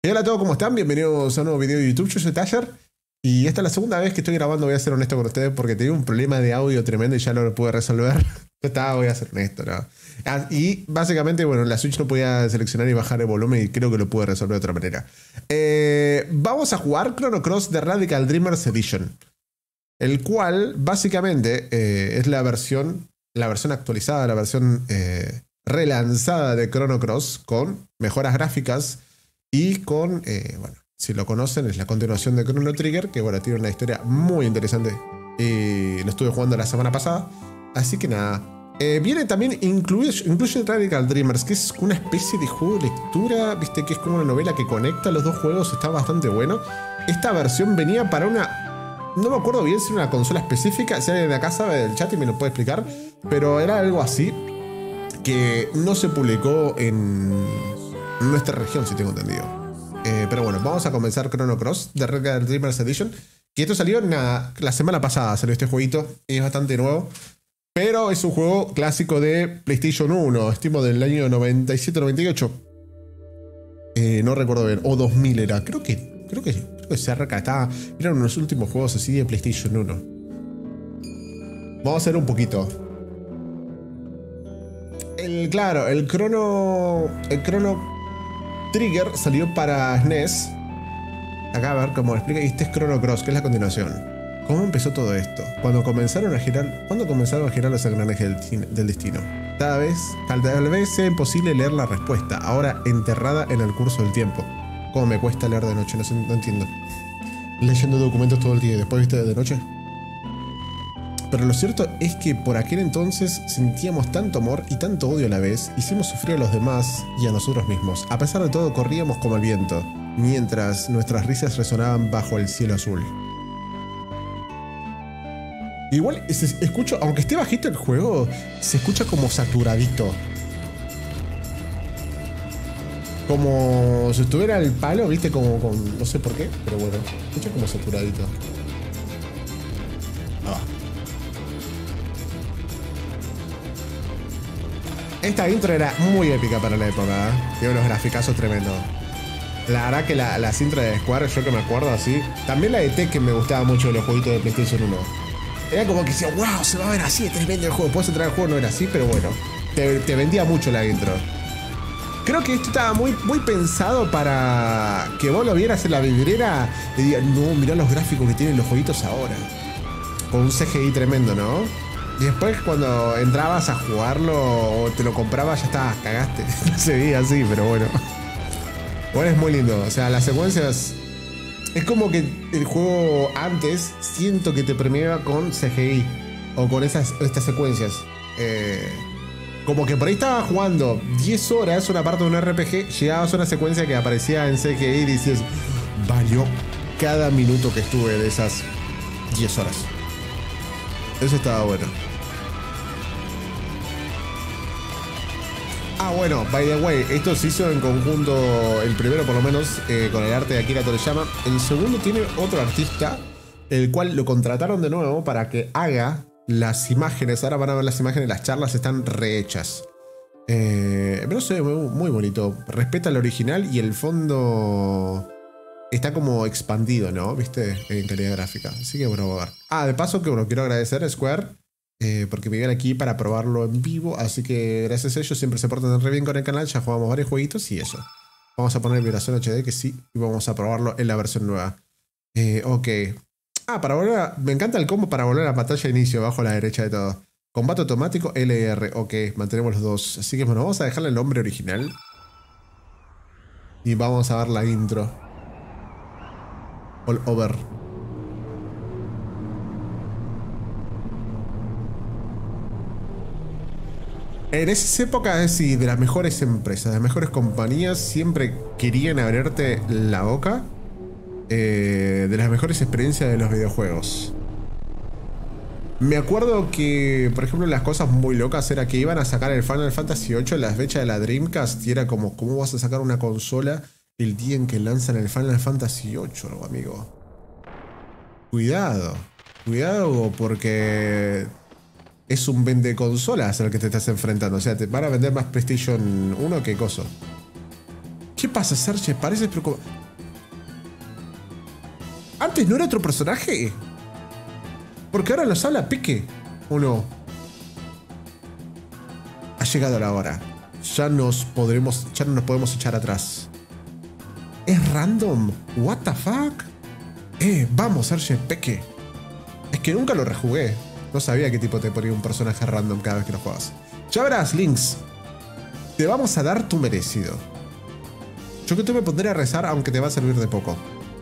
Hola a todos, ¿cómo están? Bienvenidos a un nuevo video de YouTube. Yo soy Tasher y esta es la segunda vez que estoy grabando. Voy a ser honesto con ustedes porque tenía un problema de audio tremendo y ya lo pude resolver. Voy a ser honesto, ¿no? Y básicamente, bueno, la Switch no podía seleccionar y bajar el volumen y creo que lo pude resolver de otra manera. Vamos a jugar Chrono Cross The Radical Dreamers Edition, el cual básicamente es la versión actualizada, la versión relanzada de Chrono Cross con mejoras gráficas y con, bueno, si lo conocen, es la continuación de Chrono Trigger, que bueno, tiene una historia muy interesante y lo estuve jugando la semana pasada. Así que nada, viene también, incluye Radical Dreamers, que es una especie de juego de lectura, viste, que es como una novela que conecta los dos juegos, está bastante bueno. Esta versión venía para una, no me acuerdo bien si era una consola específica, si alguien de acá sabe del chat y me lo puede explicar, pero era algo así, que no se publicó en nuestra región, si tengo entendido. Pero bueno, vamos a comenzar Chrono Cross The Radical Dreamers Edition, que esto salió la semana pasada, salió este jueguito, es bastante nuevo. Pero es un juego clásico de PlayStation 1, estimo del año 97-98. No recuerdo bien, o 2000 era. Creo que cerca estaba. Eran uno de los últimos juegos así de PlayStation 1. Vamos a hacer un poquito. Claro, el Chrono Trigger salió para SNES. Acá a ver cómo lo explica. Y este es Chrono Cross, que es la continuación. ¿Cómo empezó todo esto? ¿Cuándo comenzaron a girar los engranajes del destino? Tal vez sea imposible leer la respuesta, ahora enterrada en el curso del tiempo. ¿Cómo me cuesta leer de noche? No entiendo. Leyendo documentos todo el día y después viste de noche. Pero lo cierto es que por aquel entonces sentíamos tanto amor y tanto odio a la vez, hicimos sufrir a los demás y a nosotros mismos. A pesar de todo, corríamos como el viento, mientras nuestras risas resonaban bajo el cielo azul. Igual, escucho, aunque esté bajito el juego, se escucha como saturadito. Como si estuviera el palo, viste, como con... No sé por qué, pero bueno, se escucha como saturadito. Ah. Esta intro era muy épica para la época, ¿eh? Tiene unos graficazos tremendos. La verdad que las intros de Square, yo que me acuerdo así. También la de Tekken me gustaba mucho de los jueguitos de PlayStation 1. Era como que decía, wow, se va a ver así, tremendo el juego. Puedes entrar al juego, no era así, pero bueno, te vendía mucho la intro. Creo que esto estaba muy pensado para que vos lo vieras en la vidriera y digas, no, mirá los gráficos que tienen los jueguitos ahora. Con un CGI tremendo, ¿no? Y después cuando entrabas a jugarlo o te lo comprabas, ya estabas, cagaste. No se veía así, pero bueno. Bueno, es muy lindo. O sea, las secuencias... Es como que el juego antes siento que te premiaba con CGI o con estas secuencias. Como que por ahí estaba jugando 10 horas una parte de un RPG, llegabas a una secuencia que aparecía en CGI y dices, valió cada minuto que estuve de esas 10 horas. Eso estaba bueno. Ah, bueno, by the way, esto se hizo en conjunto, el primero por lo menos, con el arte de Akira Toriyama. El segundo tiene otro artista, el cual lo contrataron de nuevo para que haga las imágenes. Ahora van a ver las imágenes, las charlas están rehechas. Pero se ve muy bonito. Respeta el original y el fondo está como expandido, ¿no? ¿Viste? En calidad gráfica. Así que bueno, a ver. Ah, de paso que bueno, quiero agradecer a Square. Porque me vienen aquí para probarlo en vivo. Así que gracias a ellos siempre se portan re bien con el canal. Ya jugamos varios jueguitos y eso. Vamos a poner vibración HD que sí. Y vamos a probarlo en la versión nueva. Ok. Ah, para volver a... Me encanta el combo para volver a la pantalla de inicio. Abajo a la derecha de todo. Combate automático LR. Ok, mantenemos los dos. Así que bueno, vamos a dejarle el nombre original. Y vamos a ver la intro. All over. En esas épocas, sí, de las mejores empresas, de las mejores compañías, siempre querían abrirte la boca de las mejores experiencias de los videojuegos. Me acuerdo que, por ejemplo, las cosas muy locas era que iban a sacar el Final Fantasy VIII en las fechas de la Dreamcast y era como, ¿cómo vas a sacar una consola el día en que lanzan el Final Fantasy VIII, amigo? Cuidado, cuidado porque... es un vende consolas al que te estás enfrentando. O sea, te van a vender más PlayStation 1 que coso. ¿Qué pasa, Serge? Pareces preocupado. ¿Antes no era otro personaje? Porque ahora los habla Peque. ¿O no? Ha llegado la hora. Ya no nos podemos echar atrás. ¿Es random? ¿What the fuck? Vamos, Serge, Peque. Es que nunca lo rejugué. No sabía qué tipo te ponía un personaje random cada vez que lo jugabas. Ya verás, Lynx. Te vamos a dar tu merecido. Yo que tú me pondré a rezar, aunque te va a servir de poco.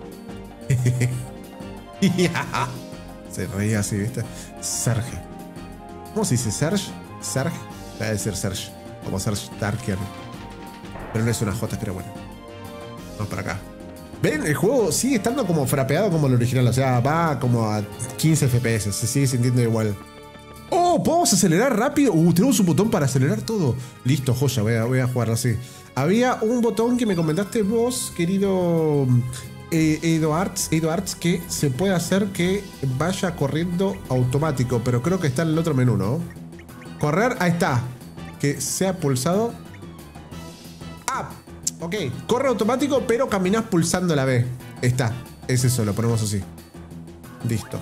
Se reía así, ¿viste? Serge. ¿Cómo se dice? ¿Serge? ¿Serge? Voy a decir Serge. Como Serge Tarkian. Pero no es una J, pero bueno. Vamos para acá. ¿Ven? El juego sigue estando como frapeado como el original. O sea, va como a 15 FPS. Se sigue sintiendo igual. ¡Oh! ¿Podemos acelerar rápido? Tenemos un botón para acelerar todo. Listo, joya. Voy a jugarlo así. Había un botón que me comentaste vos, querido Eido Arts, que se puede hacer que vaya corriendo automático. Pero creo que está en el otro menú, ¿no? Correr, ahí está. Que sea pulsado. ¡Ah! Ok, corre automático, pero caminás pulsando la B. Está, es eso, lo ponemos así. Listo.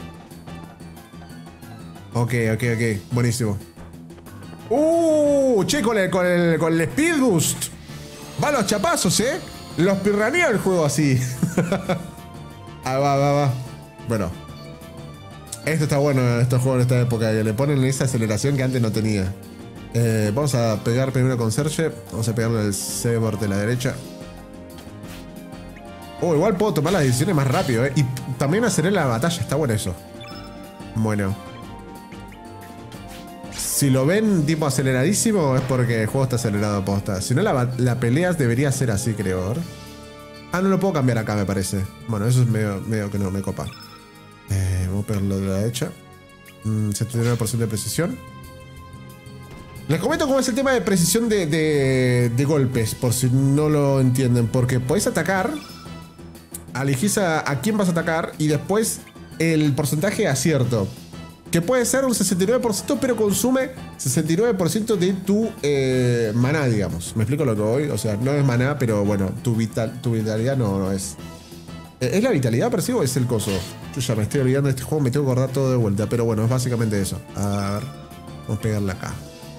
Ok, buenísimo. Che, con el Speed Boost. Va a los chapazos, Los pirranea el juego así. Va. Bueno. Esto está bueno en estos juegos en esta época. Que le ponen esa aceleración que antes no tenía. Vamos a pegar primero con Serge. Vamos a pegarle al cyborg de la derecha. Igual puedo tomar las decisiones más rápido, Y también acelera la batalla. Está bueno eso. Bueno. Si lo ven tipo aceleradísimo es porque el juego está acelerado posta. Si no, la pelea debería ser así, creo. No lo puedo cambiar acá, me parece. Bueno, eso es medio que no me copa. Vamos a pegarlo de la derecha. 79% de precisión. Les comento cómo es el tema de precisión de golpes, por si no lo entienden. Porque podés atacar, elegís a quién vas a atacar y después el porcentaje de acierto. Que puede ser un 69%, pero consume 69% de tu maná, digamos. ¿Me explico lo que voy? O sea, no es maná, pero bueno, tu vitalidad no es. ¿Es la vitalidad, percibo? Es el coso. Yo ya me estoy olvidando de este juego, me tengo que acordar todo de vuelta. Pero bueno, es básicamente eso. A ver, vamos a pegarle acá.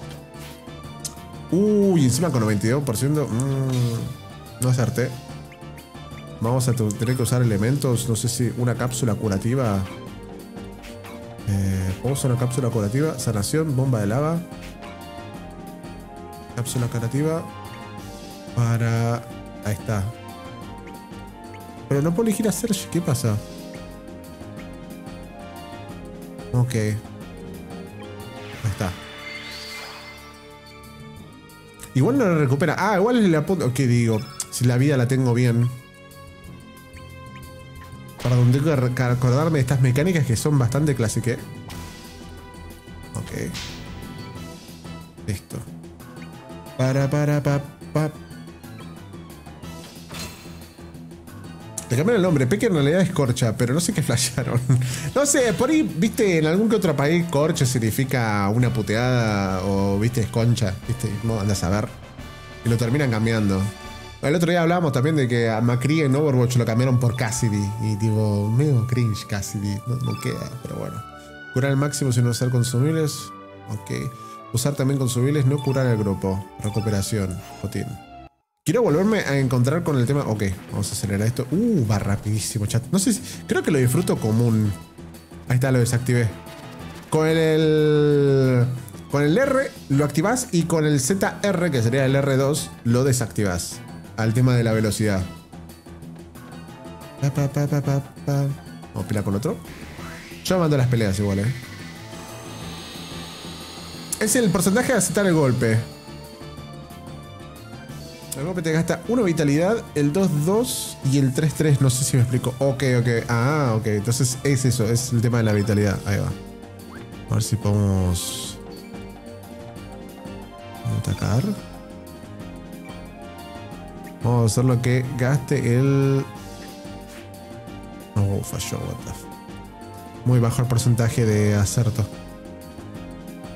Y encima con 92%. No acerté. Vamos a tener que usar elementos. No sé si una cápsula curativa. ¿Puedo usar una cápsula curativa? Sanación, bomba de lava. Cápsula curativa. Para... Ahí está. Pero no puedo elegir a Serge. ¿Qué pasa? Ok. Ahí está. Igual no la recupera. Igual le apunto. ¿Qué digo? Si la vida la tengo bien. Perdón, tengo que acordarme de estas mecánicas que son bastante clásicas. Ok. Listo. Le cambiaron el nombre. Peque en realidad es Corcha, pero no sé qué flashearon. No sé, por ahí, viste, en algún que otro país Corcha significa una puteada o, viste, es concha, viste, no andas a ver. Y lo terminan cambiando. El otro día hablábamos también de que a Macri en Overwatch lo cambiaron por Cassidy. Y tipo, medio cringe Cassidy. No queda, pero bueno. Curar al máximo sin usar consumibles. Ok. Usar también consumibles, no curar al grupo. Recuperación. Botín. Quiero volverme a encontrar con el tema. Ok, vamos a acelerar esto. Va rapidísimo, chat. No sé si... Creo que lo disfruto común. Ahí está, lo desactivé. Con el R lo activás y con el ZR, que sería el R2, lo desactivás. Al tema de la velocidad. Vamos a pelear con otro. Yo mando las peleas igual, Es el porcentaje de aceptar el golpe. El golpe te gasta 1 vitalidad, el 2-2 y el 3-3. No sé si me explico. Ok. Ok. Entonces es eso, es el tema de la vitalidad. Ahí va. A ver si podemos atacar. Vamos a hacer lo que gaste el... Falló, what the fuck. Muy bajo el porcentaje de acerto.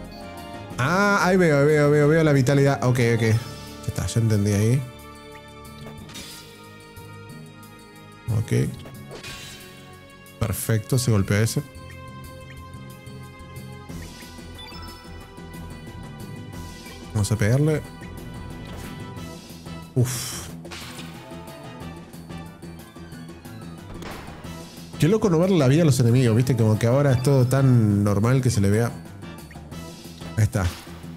Ahí veo la vitalidad. Ok. Ya está, ya entendí ahí. Ok. Perfecto, se golpea ese. Vamos a pegarle. Uf. Qué loco no ver la vida a los enemigos, ¿viste? Como que ahora es todo tan normal que se le vea. Ahí está.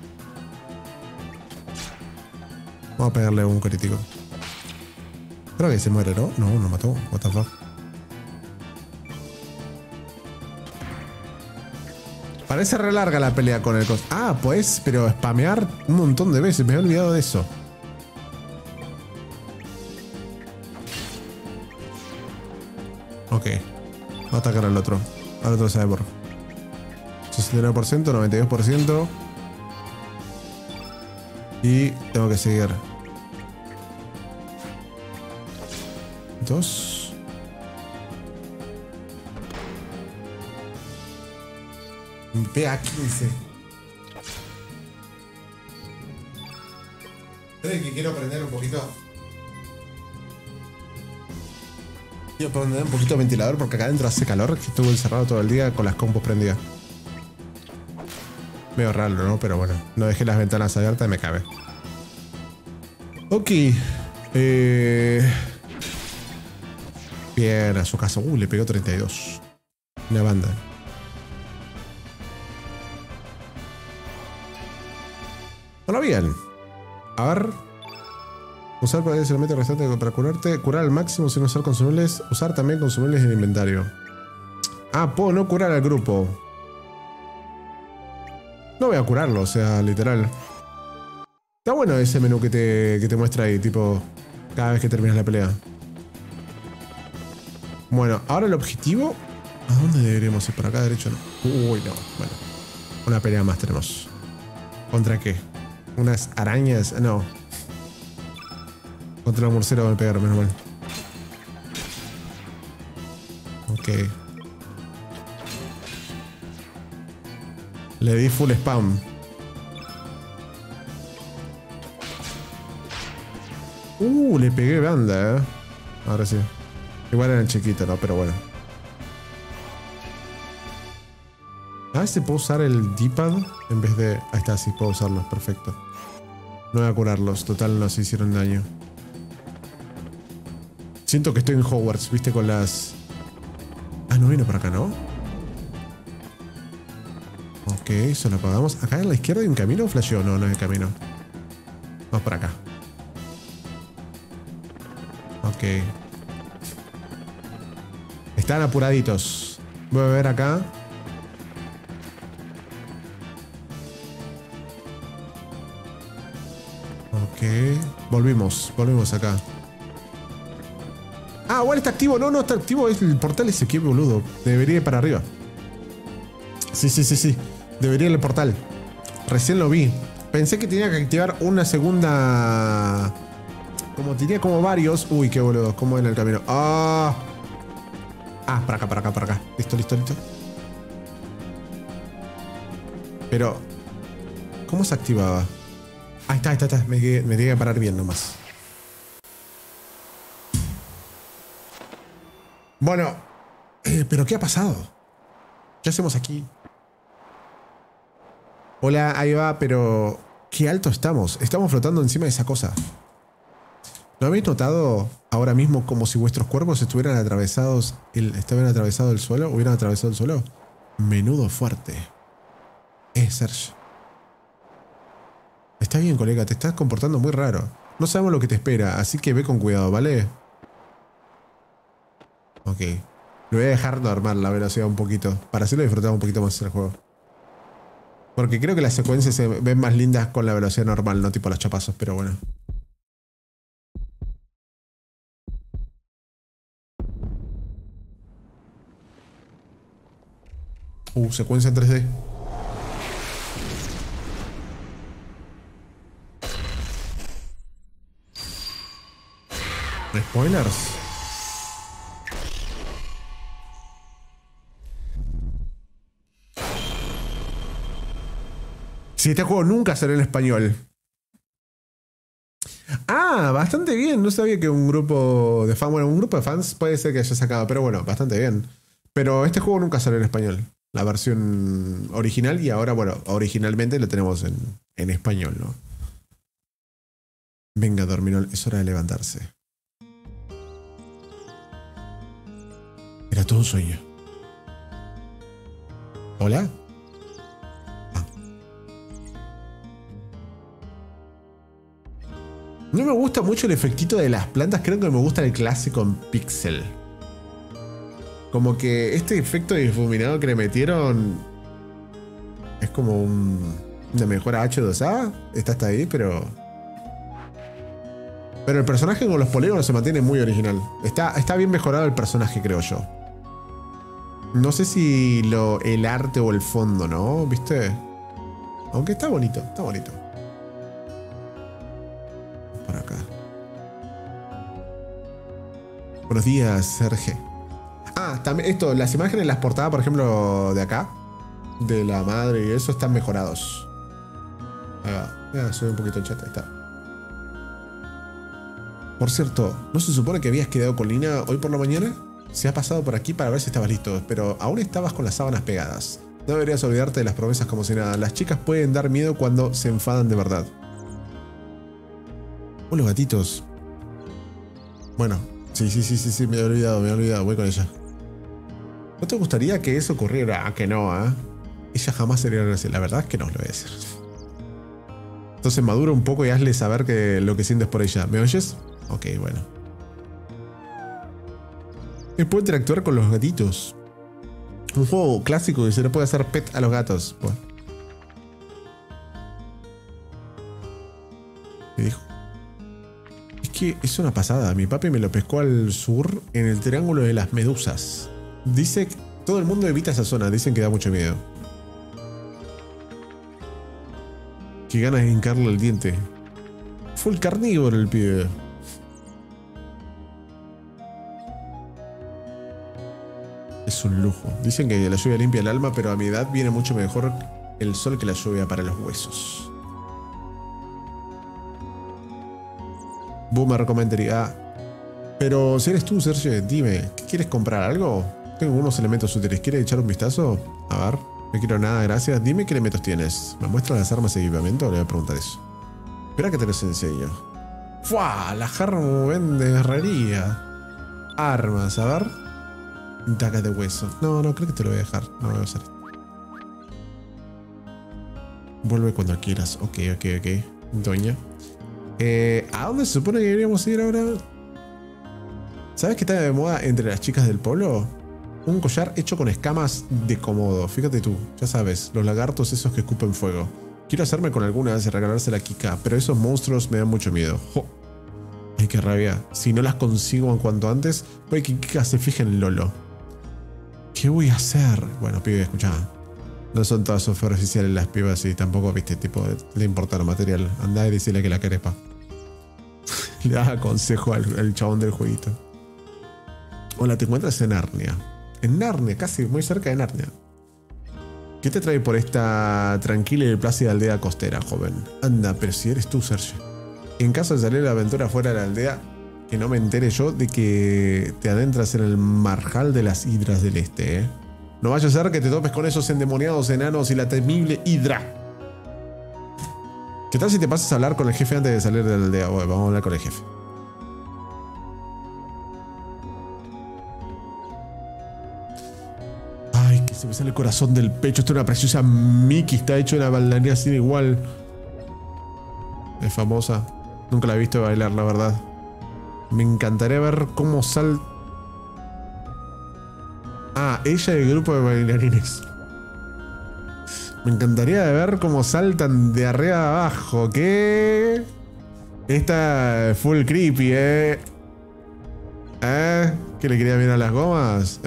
Vamos a pegarle un crítico. Creo que se muere, ¿no? No, no mató. What the fuck. Parece re larga la pelea con el cos. Ah, pues, pero spamear un montón de veces. Me he olvidado de eso. Ok. Vamos a atacar al otro. Al otro cyborg. 69%, 92%. Y tengo que seguir. 2. Me pega 15. ¿Creen que quiero prender un poquito? Quiero prender un poquito de ventilador porque acá adentro hace calor, que estuve encerrado todo el día con las compus prendidas. Medio raro, ¿no? Pero bueno, no dejé las ventanas abiertas y me cabe. Ok. Bien, a su casa. Le pegó 32. Una banda. Bueno, bien. A ver. Usar para el elemento restante para curarte. Curar al máximo sin usar consumibles. Usar también consumibles en el inventario. Ah, puedo no curar al grupo. No voy a curarlo, o sea, literal. Está bueno ese menú que te muestra ahí, tipo, cada vez que terminas la pelea. Bueno, ahora el objetivo. ¿A dónde deberíamos ir? ¿Por acá derecho? No. Uy, no. Bueno. Una pelea más tenemos. ¿Contra qué? ¿Unas arañas? No. Contra los murciélagos me pegaron, menos mal. Ok. Le di full spam. Le pegué banda, Ahora sí. Igual eran chiquitos, ¿no? Pero bueno. A ver si puedo usar el D-pad en vez de... Ahí está, sí puedo usarlos. Perfecto. No voy a curarlos. Total, no se hicieron daño. Siento que estoy en Hogwarts, ¿viste? Con las... Ah, no vino por acá, ¿no? Ok, eso lo apagamos. ¿Acá en la izquierda hay un camino o flasheó? No, no hay camino. Vamos por acá. Ok. Están apuraditos. Voy a ver acá. Ok. Volvimos acá. Ah, igual está activo. No, no está activo. Es el portal ese, qué boludo. Debería ir para arriba. Sí. Debería ir el portal. Recién lo vi. Pensé que tenía que activar una segunda... Como tenía como varios... Uy, qué boludo. ¿Cómo en el camino? Ah, para acá. Listo. Pero... ¿Cómo se activaba? Ahí está. Me tenía que parar bien nomás. Bueno. ¿Pero qué ha pasado? ¿Qué hacemos aquí? Hola, ahí va, pero... Qué alto estamos. Estamos flotando encima de esa cosa. ¿No habéis notado ahora mismo como si vuestros cuerpos estuvieran atravesados el suelo? ¿Hubieran atravesado el suelo? Menudo fuerte. Serge. Está bien, colega, te estás comportando muy raro. No sabemos lo que te espera, así que ve con cuidado, ¿vale? Ok. Le voy a dejar normal la velocidad un poquito, para hacerlo disfrutar un poquito más el juego. Porque creo que las secuencias se ven más lindas con la velocidad normal, no tipo los chapazos, pero bueno. Secuencia en 3D. Spoilers. Si este juego nunca salió en español. Ah, nada, bastante bien. No sabía que un grupo de fans, bueno, un grupo de fans puede ser que haya sacado, pero bueno, bastante bien. Pero este juego nunca salió en español. La versión original y ahora, bueno, originalmente lo tenemos en español, ¿no? Venga, Dorminol, es hora de levantarse. Era todo un sueño. ¿Hola? Ah. No me gusta mucho el efectito de las plantas, creo que me gusta el clásico en pixel. Como que este efecto difuminado que le metieron es como una mejora H2A. Está hasta ahí, pero el personaje con los polígonos se mantiene muy original. Está bien mejorado el personaje, creo yo. No sé si el arte o el fondo, ¿no? ¿Viste? Aunque está bonito, está bonito. Por acá. Buenos días, Sergio. Ah, también esto, las imágenes, las portadas, por ejemplo, de acá, de la madre y eso, están mejorados. Ahí va. Voy a subir un poquito el chat, ahí está. Por cierto, ¿no se supone que habías quedado con Lina hoy por la mañana? Se ha pasado por aquí para ver si estabas listo, pero aún estabas con las sábanas pegadas. No deberías olvidarte de las promesas como si nada. Las chicas pueden dar miedo cuando se enfadan de verdad. Oh, los gatitos. Bueno, sí, me he olvidado, voy con ella. ¿No te gustaría que eso ocurriera? Ah, que no, ¿eh? Ella jamás sería así. La verdad es que no, lo voy a decir. Entonces madura un poco y hazle saber lo que sientes por ella. ¿Me oyes? Ok, bueno. Él puede interactuar con los gatitos. Un juego clásico que se le puede hacer pet a los gatos. Bueno. ¿Qué dijo? Es que es una pasada. Mi papi me lo pescó al sur en el Triángulo de las Medusas. Dice que todo el mundo evita esa zona. Dicen que da mucho miedo. Qué ganas de hincarle el diente. Full carnívoro el pibe. Es un lujo. Dicen que la lluvia limpia el alma, pero a mi edad viene mucho mejor el sol que la lluvia para los huesos. Boomer comentaría. Pero si eres tú, Sergio, dime, ¿qué quieres comprar? ¿Algo? Tengo unos elementos útiles. ¿Quieres echar un vistazo? A ver, no quiero nada, gracias. Dime qué elementos tienes. ¿Me muestras las armas y equipamiento? Le voy a preguntar eso. Espera que te los enseño. ¡Fua! La Harmo vende herrería. Armas, a ver. Daga de hueso. No, creo que te lo voy a dejar. No voy a usar. Vuelve cuando quieras. Ok. Doña. ¿A dónde se supone que deberíamos ir ahora? ¿Sabes qué está de moda entre las chicas del pueblo? Un collar hecho con escamas de Komodo. Fíjate tú, ya sabes, los lagartos esos que escupen fuego. Quiero hacerme con algunas y regalársela a Kika, pero esos monstruos me dan mucho miedo. ¡Jo! Ay, qué rabia. Si no las consigo en cuanto antes, puede que Kika se fije en Lolo. ¿Qué voy a hacer? Bueno, pibe, escuchá. No son todas superficiales las pibas y tampoco, viste, tipo, le importa el material. Andá y decirle que la querés, pa. Le das consejo al chabón del jueguito. Hola, te encuentras en Narnia. En Narnia, casi muy cerca de Narnia. ¿Qué te trae por esta tranquila y plácida aldea costera, joven? Anda, pero si eres tú, Sergio. En caso de salir a la aventura fuera de la aldea, que no me entere yo de que te adentras en el marjal de las hidras del este, ¿eh? No vaya a ser que te topes con esos endemoniados enanos y la temible hidra. ¿Qué tal si te pasas a hablar con el jefe antes de salir de la aldea? Bueno, vamos a hablar con el jefe. Ay, que se me sale el corazón del pecho. Esto es una preciosa Mickey. Está hecho de una bailarina sin igual. Es famosa. Nunca la he visto bailar, la verdad. Me encantaría ver cómo sal... Ah, ella y el grupo de bailarines. Me encantaría ver cómo saltan de arriba a abajo. ¿Qué? Esta es full creepy, ¿eh? ¿Que le quería mirar las gomas?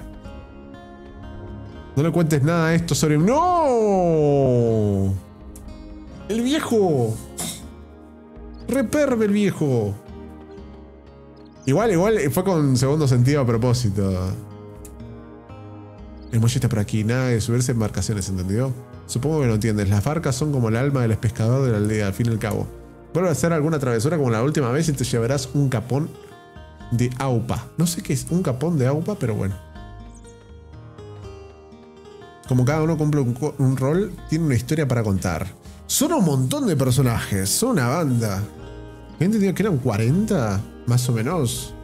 No le cuentes nada a esto sobre... ¡No! ¡El viejo! ¡Reperve el viejo! Igual fue con segundo sentido a propósito. El muelle está por aquí, nada de subirse en embarcaciones, ¿entendió? Supongo que no entiendes. Las barcas son como el alma del pescador de la aldea, al fin y al cabo. Vuelve a hacer alguna travesura como la última vez y te llevarás un capón de AUPA. No sé qué es un capón de AUPA, pero bueno. Como cada uno cumple un rol, tiene una historia para contar. Son un montón de personajes, son una banda. ¿He entendido que eran 40? Más o menos.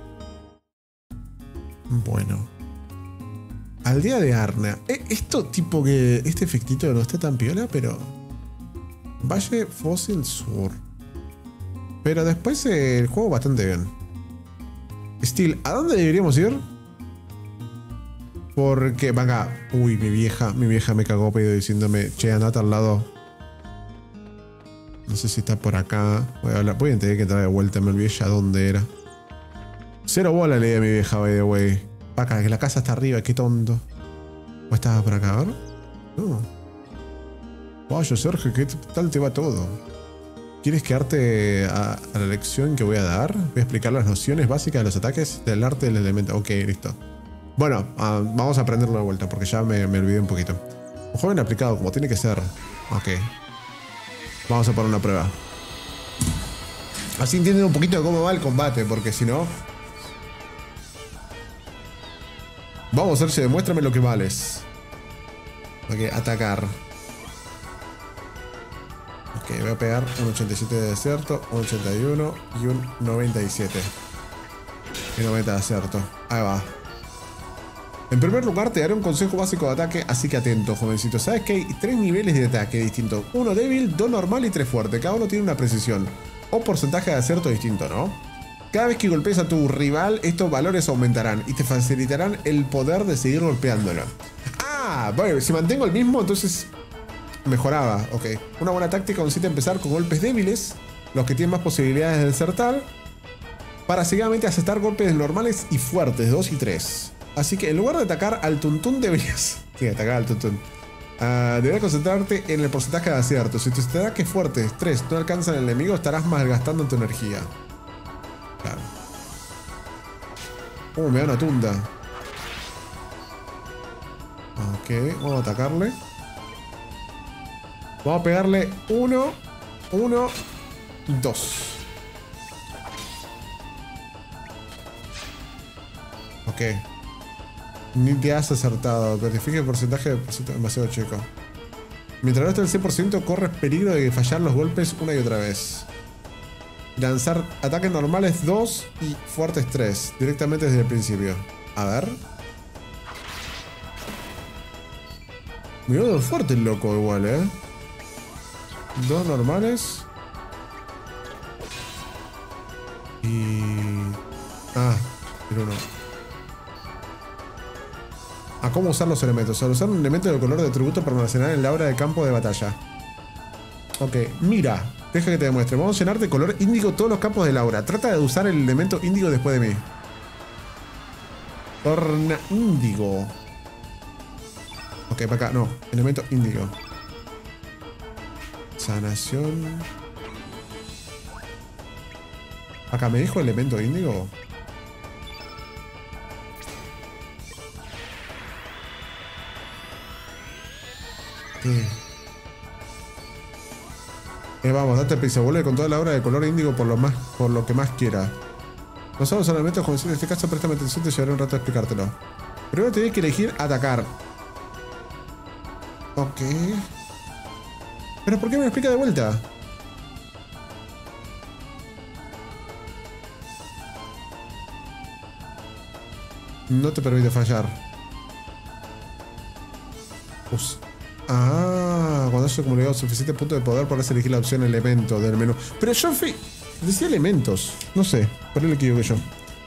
Bueno. Aldea de Arna. Esto tipo que... Este efectito no está tan piola, pero... Valle Fósil Sur. Pero después el juego bastante bien. Steel, ¿a dónde deberíamos ir? Porque... Venga. Uy, mi vieja me cagó pedido diciéndome... Che, andate al lado. No sé si está por acá. Voy a tener que entrar de vuelta. Me olvidé ya dónde era. Cero bola le di a mi vieja, by the way. Acá, que la casa está arriba, qué tonto. ¿O estaba por acá? A ver. No. Vaya, Sergio, ¿qué tal te va todo? ¿Quieres quedarte a la lección que voy a dar? Voy a explicar las nociones básicas de los ataques del arte del elemento. Ok, listo. Bueno, vamos a aprenderlo de vuelta porque ya me olvidé un poquito. Un joven aplicado, como tiene que ser. Ok. Vamos a poner una prueba. Así entienden un poquito de cómo va el combate, porque si no... Vamos a ver si demuéstrame lo que vales. Ok, atacar. Ok, voy a pegar un 87 de desierto, un 81 y un 97. Y 90 de desierto. Ahí va. En primer lugar, te daré un consejo básico de ataque, así que atento, jovencito. Sabes que hay 3 niveles de ataque distintos. 1 débil, 2 normal y 3 fuerte. Cada uno tiene una precisión o porcentaje de acierto distinto, ¿no? Cada vez que golpees a tu rival, estos valores aumentarán y te facilitarán el poder de seguir golpeándolo. Ah, bueno, si mantengo el mismo, entonces mejoraba. Ok. Una buena táctica consiste en empezar con golpes débiles, los que tienen más posibilidades de desertar, para seguidamente aceptar golpes normales y fuertes, 2 y 3. Así que en lugar de atacar al tuntún deberías... Sí, atacar al tuntún. Deberás concentrarte en el porcentaje de acierto. Si tus ataques fuertes 3 no alcanzan al enemigo, estarás malgastando tu energía. Claro. Me da una tunda. Ok, vamos a atacarle. Vamos a pegarle 1, 2. Ok. Ni te has acertado. Verifique el porcentaje de porcentaje demasiado chico. Mientras no esté el 100%, corres peligro de fallar los golpes una y otra vez. Lanzar ataques normales 2 y fuertes 3. Directamente desde el principio. A ver. Miró fuerte el loco igual, 2 normales. Y... pero no. A cómo usar los elementos. Al usar un elemento de color de atributo para almacenar en la aura de campo de batalla. Ok, mira. Deja que te demuestre. Vamos a llenar de color índigo todos los campos del aura. Trata de usar el elemento índigo después de mí. Torna índigo. Ok, para acá. No, elemento índigo. Sanación. Acá me dijo elemento índigo. ¿Qué? Vamos, date prisa, vuelve con toda la aura de color índigo por lo que más quiera. No somos elementos como en este caso, préstame atención, te llevaré un rato a explicártelo. Primero tienes que elegir atacar. Ok. ¿Pero por qué me lo explica de vuelta? No te permite fallar. Cuando hayas acumulado suficiente punto de poder podrás elegir la opción elemento del menú. Pero yo decía elementos. No sé, por el equivoco yo.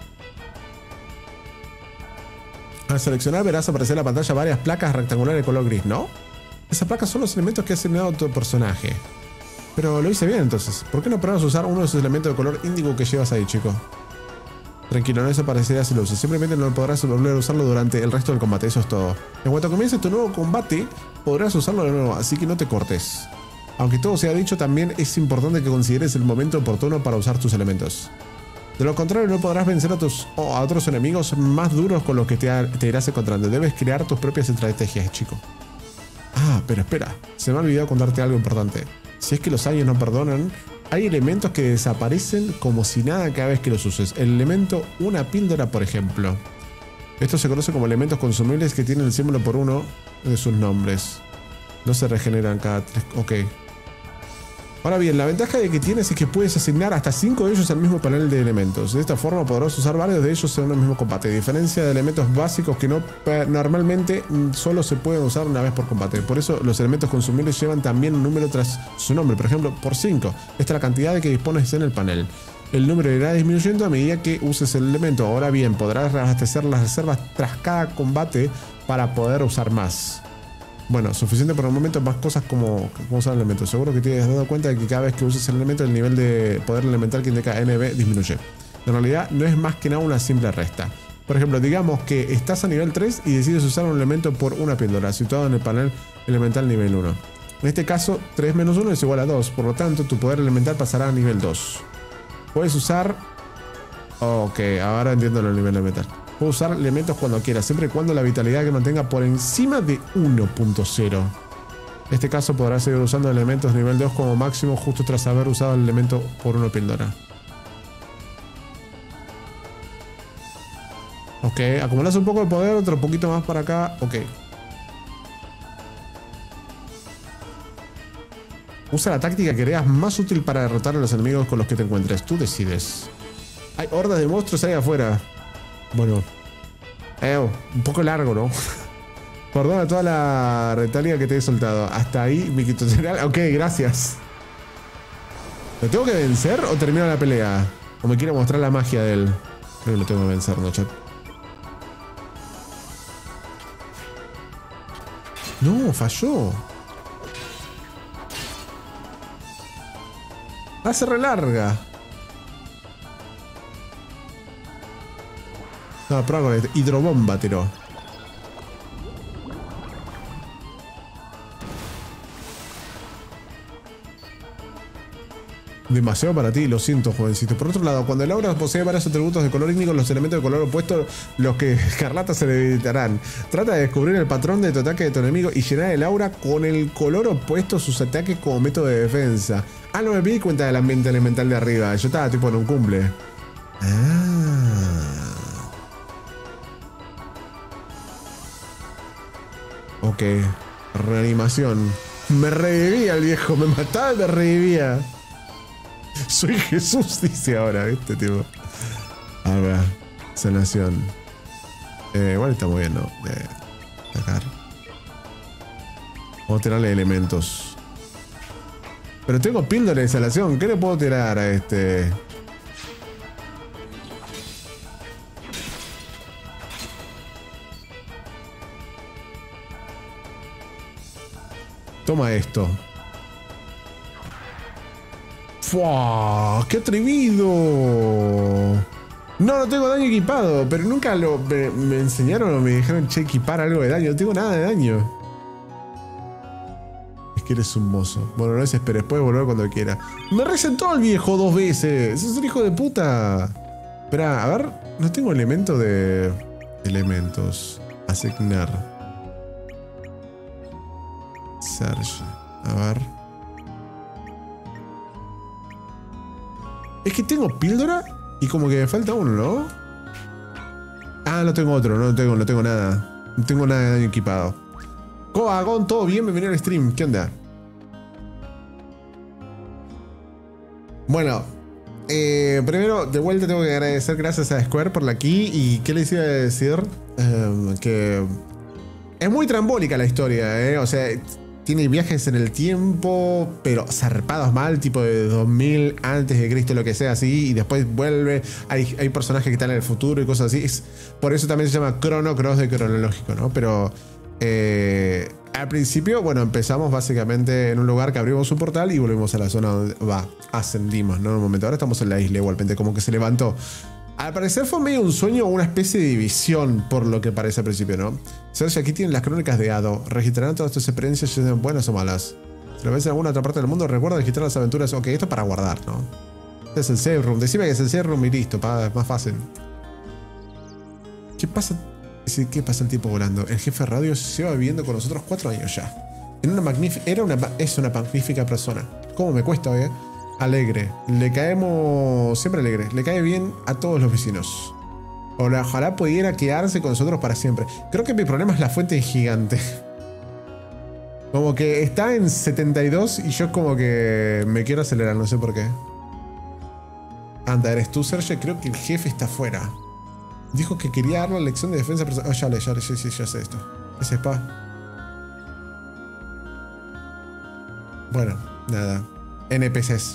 Al seleccionar verás aparecer en la pantalla varias placas rectangulares de color gris, ¿no? Esas placas son los elementos que ha asignado tu personaje. Pero lo hice bien entonces. ¿Por qué no pruebas a usar uno de esos elementos de color índigo que llevas ahí, chico? Tranquilo, no desaparecerá si lo usas. Simplemente no podrás volver a usarlo durante el resto del combate. Eso es todo. En cuanto comiences tu nuevo combate, podrás usarlo de nuevo, así que no te cortes. Aunque todo sea dicho, también es importante que consideres el momento oportuno para usar tus elementos. De lo contrario, no podrás vencer a otros enemigos más duros con los que te irás encontrando. Debes crear tus propias estrategias, chico. Pero espera, se me ha olvidado contarte algo importante. Si es que los años no perdonan, hay elementos que desaparecen como si nada cada vez que los uses. El elemento una píldora, por ejemplo. Esto se conoce como elementos consumibles que tienen el símbolo por uno de sus nombres. No se regeneran cada 3. Ok. Ahora bien, la ventaja de que tienes es que puedes asignar hasta 5 de ellos al mismo panel de elementos. De esta forma podrás usar varios de ellos en un mismo combate. A diferencia de elementos básicos que normalmente solo se pueden usar una vez por combate. Por eso los elementos consumibles llevan también un número tras su nombre. Por ejemplo, por 5. Esta es la cantidad de que dispones en el panel. El número irá disminuyendo a medida que uses el elemento. Ahora bien, podrás abastecer las reservas tras cada combate para poder usar más. Bueno, suficiente por el momento, más cosas como usar el elemento. Seguro que te has dado cuenta de que cada vez que uses el elemento, el nivel de poder elemental que indica NB disminuye. En realidad, no es más que nada una simple resta. Por ejemplo, digamos que estás a nivel 3 y decides usar un elemento por una píldora, situado en el panel elemental nivel 1. En este caso, 3 menos 1 es igual a 2, por lo tanto, tu poder elemental pasará a nivel 2. Puedes usar... Ok, ahora entiendo el nivel elemental. Puedes usar elementos cuando quieras, siempre y cuando la vitalidad que mantenga por encima de 1.0. En este caso podrás seguir usando elementos nivel 2 como máximo justo tras haber usado el elemento por una píldora. Ok, acumulas un poco de poder, otro poquito más para acá. Ok. Usa la táctica que creas más útil para derrotar a los enemigos con los que te encuentres. Tú decides. Hay hordas de monstruos ahí afuera. Bueno. Un poco largo, ¿no? Perdona toda la retalia que te he soltado. Hasta ahí mi tutorial. Ok, gracias. ¿Lo tengo que vencer o termino la pelea? ¿O me quiere mostrar la magia de él? Creo que lo tengo que vencer, ¿no, chat? No, falló. Va a ser re larga. No, prueba con este. Hidrobomba tiró. Demasiado para ti, lo siento, jovencito. Por otro lado, cuando el aura posee varios atributos de color índigo, los elementos de color opuesto, los que escarlata se debilitarán. Trata de descubrir el patrón de tu ataque de tu enemigo y llenar el aura con el color opuesto a sus ataques como método de defensa. Ah, no me di cuenta del ambiente elemental de arriba. Yo estaba tipo en un cumple. Ok. Reanimación. Me revivía el viejo. Me mataba y me revivía. Soy Jesús, dice ahora, ¿viste? Tipo. A ver. Sanación. Igual está muy bien, ¿no? Sacar. Vamos a tirarle elementos. Pero tengo píldora de instalación. ¿Qué le puedo tirar a este? Toma esto. ¡Fua! ¡Qué atrevido! No tengo daño equipado, pero nunca me enseñaron o me dijeron, che, equipar algo de daño. No tengo nada de daño. Es que eres un mozo. Bueno, no desesperes, puedes volver cuando quiera. Me resentó el viejo 2 veces. Es un hijo de puta. Espera, a ver. No tengo elemento de... Elementos. Asignar. Search. A ver. Es que tengo píldora y como que me falta uno, ¿no? Ah, no tengo otro, no tengo nada. No tengo nada de daño equipado. Coagón, todo bien, bienvenido al stream. ¿Qué onda? Bueno, primero, de vuelta tengo que agradecer gracias a Square por la key. ¿Y qué les iba a decir? Que es muy trambólica la historia, ¿eh? O sea, tiene viajes en el tiempo, pero zarpados mal, tipo de 2000 antes de Cristo, lo que sea así, y después vuelve. Hay personajes que están en el futuro y cosas así. Por eso también se llama Chrono Cross de cronológico, ¿no? Pero al principio, bueno, empezamos básicamente en un lugar que abrimos un portal y volvimos a la zona donde ascendimos, ¿no? En un momento. Ahora estamos en la isla igualmente, como que se levantó. Al parecer fue medio un sueño o una especie de visión, por lo que parece al principio, ¿no? Sergio, aquí tienen las crónicas de Ado. Registrarán todas tus experiencias, ya sean buenas o malas. Si lo ves en alguna otra parte del mundo, recuerda registrar las aventuras. Ok, esto es para guardar, ¿no? Este es el save room. Decime que es el save room y listo, es más fácil. ¿Qué pasa? ¿Qué pasa el tiempo volando? El jefe radio se lleva viviendo con nosotros 4 años ya. Es una magnífica persona. ¿Cómo me cuesta, eh? Alegre. Le caemos siempre alegre. Le cae bien a todos los vecinos. Ojalá pudiera quedarse con nosotros para siempre. Creo que mi problema es la fuente gigante. Como que está en 72 y yo como que me quiero acelerar, no sé por qué. Anda, eres tú, Sergio. Creo que el jefe está afuera. Dijo que quería dar la lección de defensa personal. Oh, ya sé esto. Que sepa. Bueno, nada. NPCs.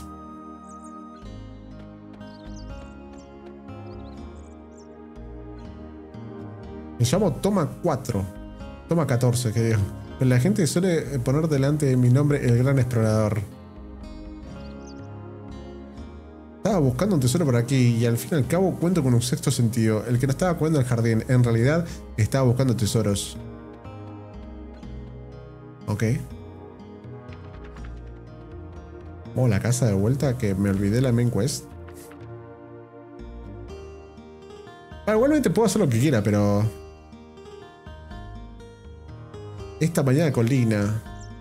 Me llamo Toma 4. Toma 14, que digo. Pero la gente suele poner delante de mi nombre el gran explorador. Estaba buscando un tesoro por aquí y al fin y al cabo cuento con un sexto sentido. El que no estaba cuidando el jardín, en realidad estaba buscando tesoros. Ok. Oh, la casa de vuelta, que me olvidé la main quest. Igualmente puedo hacer lo que quiera, pero... Esta mañana con Lina.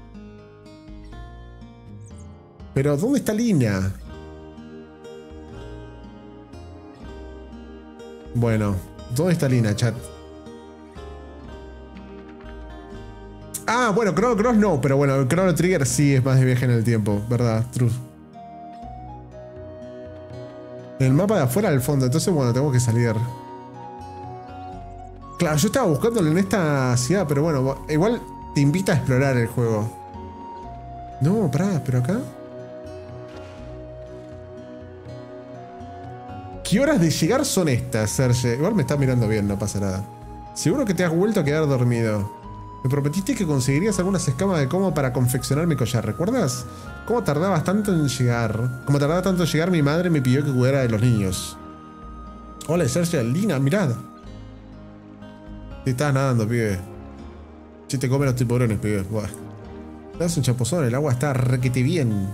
Pero, ¿dónde está Lina? Bueno, ¿dónde está Lina, chat? Ah, bueno, Chrono Cross no, pero bueno, el Chrono Trigger sí es más de viaje en el tiempo, ¿verdad? True. El mapa de afuera al fondo, entonces bueno, tengo que salir. Claro, yo estaba buscándolo en esta ciudad, pero bueno, igual te invita a explorar el juego. No, pará, pero acá... ¿Qué horas de llegar son estas, Sergio? Igual me está mirando bien, no pasa nada. Seguro que te has vuelto a quedar dormido. Me prometiste que conseguirías algunas escamas de cómo para confeccionar mi collar, ¿recuerdas? ¿Cómo tardabas tanto en llegar? Como tardaba tanto en llegar, mi madre me pidió que cuidara de los niños. Hola, Sergio, Lina, mirad. Te estás nadando, pibe. Si te comen los tiburones, pibe. Buah. Te das un chapuzón, el agua está requete bien.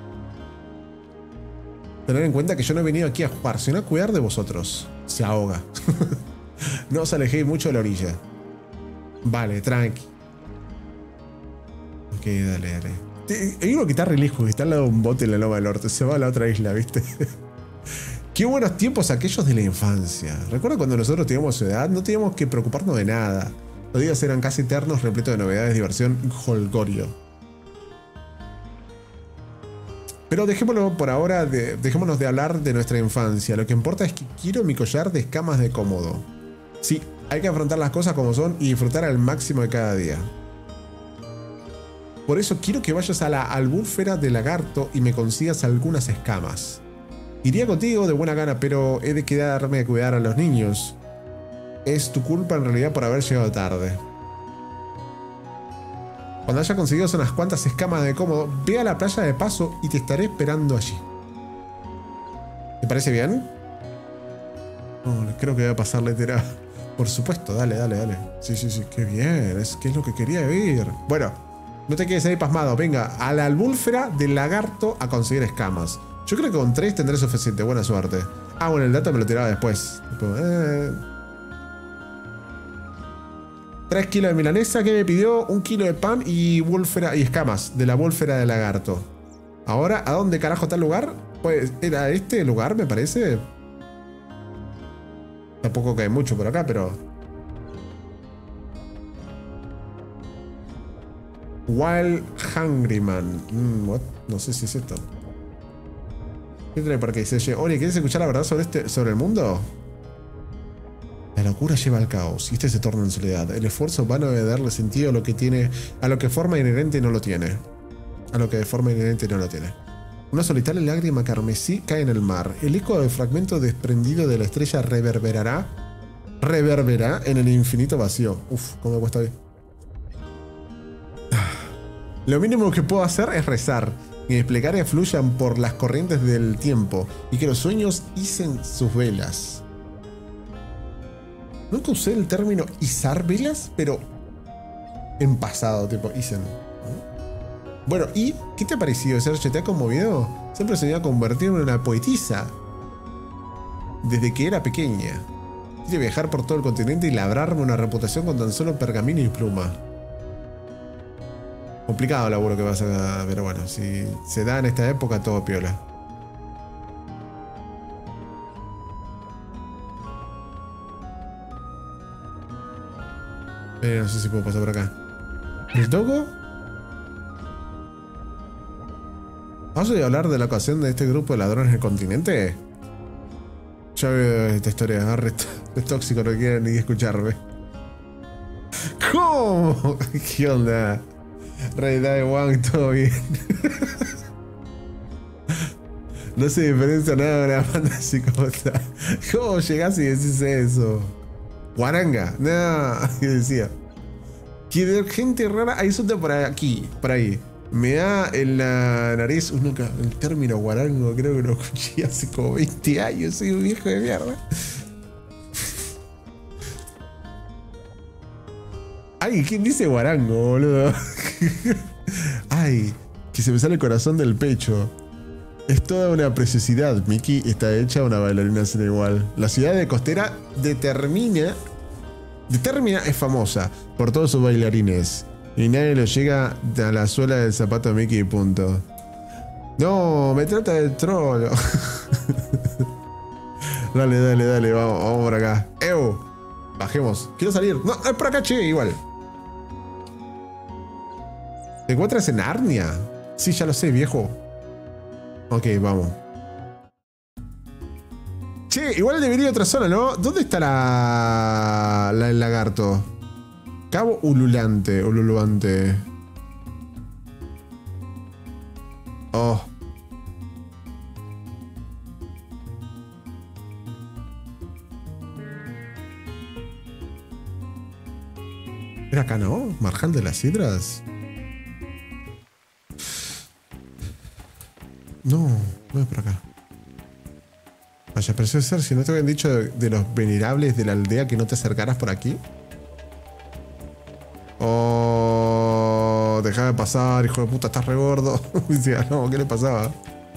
Tener en cuenta que yo no he venido aquí a jugar, sino a cuidar de vosotros. Se ahoga. No os alejéis mucho de la orilla. Vale, tranqui. Ok, dale. Hay uno que está re lejos, que está al lado de un bote en la Loma del Norte. Se va a la otra isla, ¿viste? Qué buenos tiempos aquellos de la infancia. Recuerdo cuando nosotros teníamos su edad, no teníamos que preocuparnos de nada. Los días eran casi eternos, repletos de novedades, diversión y jolgorio. Pero dejémoslo por ahora, dejémonos de hablar de nuestra infancia. Lo que importa es que quiero mi collar de escamas de cómodo. Sí, hay que afrontar las cosas como son y disfrutar al máximo de cada día. Por eso quiero que vayas a la albúfera de lagarto y me consigas algunas escamas. Iría contigo de buena gana, pero he de quedarme a cuidar a los niños. Es tu culpa en realidad por haber llegado tarde. Cuando haya conseguido unas cuantas escamas de cómodo, ve a la playa de paso y te estaré esperando allí. ¿Te parece bien? Oh, creo que voy a pasarle tera. Por supuesto, dale. Sí, qué bien, que es lo que quería ver. Bueno, no te quedes ahí pasmado. Venga, a la albúfera del lagarto a conseguir escamas. Yo creo que con 3 tendré suficiente, buena suerte. Ah, bueno, el dato me lo tiraba después. 3 kilos de milanesa que me pidió, 1 kilo de pan y escamas de la búlfera de lagarto. Ahora, ¿a dónde carajo está el lugar? Pues era este lugar, me parece. Tampoco cae mucho por acá, pero... Wild Hungry Man. What? No sé si es esto. ¿Qué trae por aquí? Oye, ¿quieres escuchar la verdad sobre el mundo? La locura lleva al caos y este se torna en soledad. El esfuerzo vano de darle sentido a lo que forma inherente no lo tiene. A lo que de forma inherente no lo tiene. Una solitaria lágrima carmesí cae en el mar. El eco del fragmento desprendido de la estrella reverberará en el infinito vacío. Uf, cómo me cuesta hoy. Lo mínimo que puedo hacer es rezar. Que mis plegarias fluyan por las corrientes del tiempo y que los sueños icen sus velas. Nunca usé el término izar velas, pero en pasado, tipo icen. Bueno, ¿y qué te ha parecido, Sergio? ¿Te ha conmovido? Siempre soñaba convertirme en una poetisa. Desde que era pequeña. Quise viajar por todo el continente y labrarme una reputación con tan solo pergamino y pluma. Complicado el laburo que vas a... Pero bueno, si se da en esta época, todo piola. No sé si puedo pasar por acá. ¿El toco? ¿Has oído hablar de la ocasión de este grupo de ladrones en el continente? Ya veo esta historia. Es tóxico, no quieren ni escucharme. ¿Cómo? ¿Qué onda? Realidad de Wang, todo bien. No se diferencia nada de una banda psicópata. ¿Cómo llegás y decís eso? Guaranga. No, ¿qué decía? Que de gente rara. Hay suerte por aquí, por ahí. Me da en la nariz el término guarango. Creo que lo escuché hace como 20 años. Soy un viejo de mierda. Ay, ¿quién dice guarango, boludo? Ay, que se me sale el corazón del pecho. Es toda una preciosidad. Mickey está hecha una bailarina sin igual. La ciudad de costera determina es famosa por todos sus bailarines. Y nadie lo llega a la suela del zapato de Mickey, punto. No, me trata de trolo. Dale, vamos por acá. Bajemos. Quiero salir. No, es por acá, che, igual. ¿Te encuentras en Narnia? Sí, ya lo sé, viejo. Ok, vamos. Che, igual debería ir a otra zona, ¿no? ¿Dónde está el lagarto? Cabo Ululante. Oh. ¿Era acá, no? ¿Marjal de las Sidras? No es por acá. Vaya, pero ser, si no te habían dicho de los venerables de la aldea que no te acercaras por aquí. Oh, deja de pasar, hijo de puta, estás re gordo. Decía, no, ¿qué le pasaba?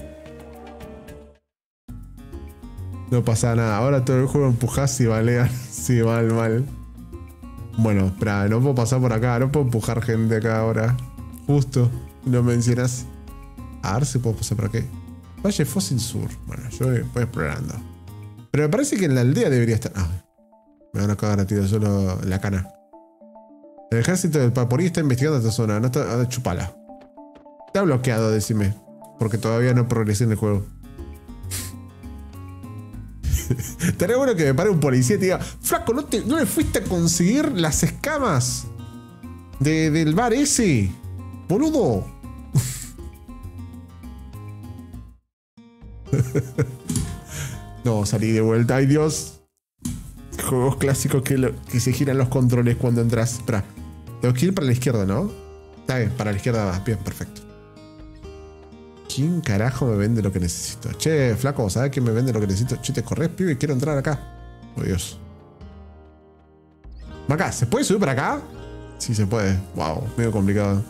No pasa nada, ahora todo el juego empujás y balean. Sí, mal. Bueno, espera, no puedo pasar por acá, no puedo empujar gente acá ahora. Justo, lo mencionas. A ver si puedo pasar por aquí. Valle Fossil Sur. Bueno, yo voy explorando. Pero me parece que en la aldea debería estar. Ah, me van a cagar a tiro solo la cana. El ejército del Paporí está investigando esta zona. No está. Chupala. Está bloqueado, decime. Porque todavía no progresé en el juego. Estaría bueno que me pare un policía y te diga: Flaco, ¿no le fuiste a conseguir las escamas del bar ese? Boludo. No, salí de vuelta. Ay, Dios. Juegos clásicos que se giran los controles cuando entras. Espera. Tengo que ir para la izquierda, ¿no? Está bien, para la izquierda va. Bien, perfecto. ¿Quién carajo me vende lo que necesito? Che, flaco, ¿sabes quién me vende lo que necesito? Che, te corres, pibe, quiero entrar acá. Oh, Dios. Acá, ¿se puede subir para acá? Sí, se puede. Wow, medio complicado.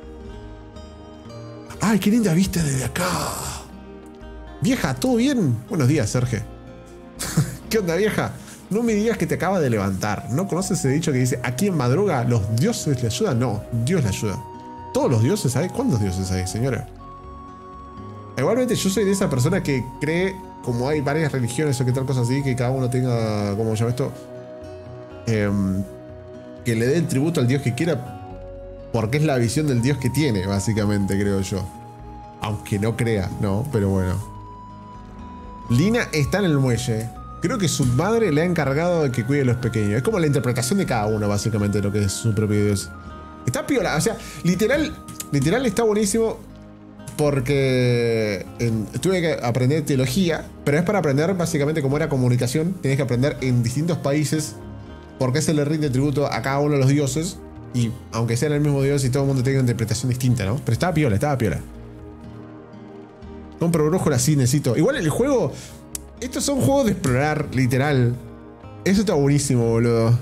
¡Ay, qué linda vista desde acá! Vieja, ¿todo bien? Buenos días, Sergio. ¿Qué onda, vieja? No me digas que te acaba de levantar. ¿No conoces ese dicho que dice: aquí en madruga los dioses le ayudan? No, Dios le ayuda. ¿Todos los dioses hay? ¿Cuántos dioses hay, señora? Igualmente yo soy de esa persona que cree, como hay varias religiones o que tal cosa así, que cada uno tenga, ¿cómo se llama esto? Que le dé el tributo al dios que quiera, porque es la visión del dios que tiene, básicamente, creo yo. Aunque no crea, no, pero bueno. Lina está en el muelle. Creo que su madre le ha encargado de que cuide a los pequeños. Es como la interpretación de cada uno, básicamente, de lo que es su propio dios. Está piola, o sea, literal está buenísimo. Porque tuve que aprender teología, pero es para aprender básicamente cómo era comunicación. Tienes que aprender en distintos países por qué se le rinde tributo a cada uno de los dioses. Y aunque sean el mismo dios y todo el mundo tenga una interpretación distinta, ¿no? Pero estaba piola. Compro brújula, sí, necesito. Igual el juego... Estos son juegos de explorar, literal. Eso está buenísimo, boludo.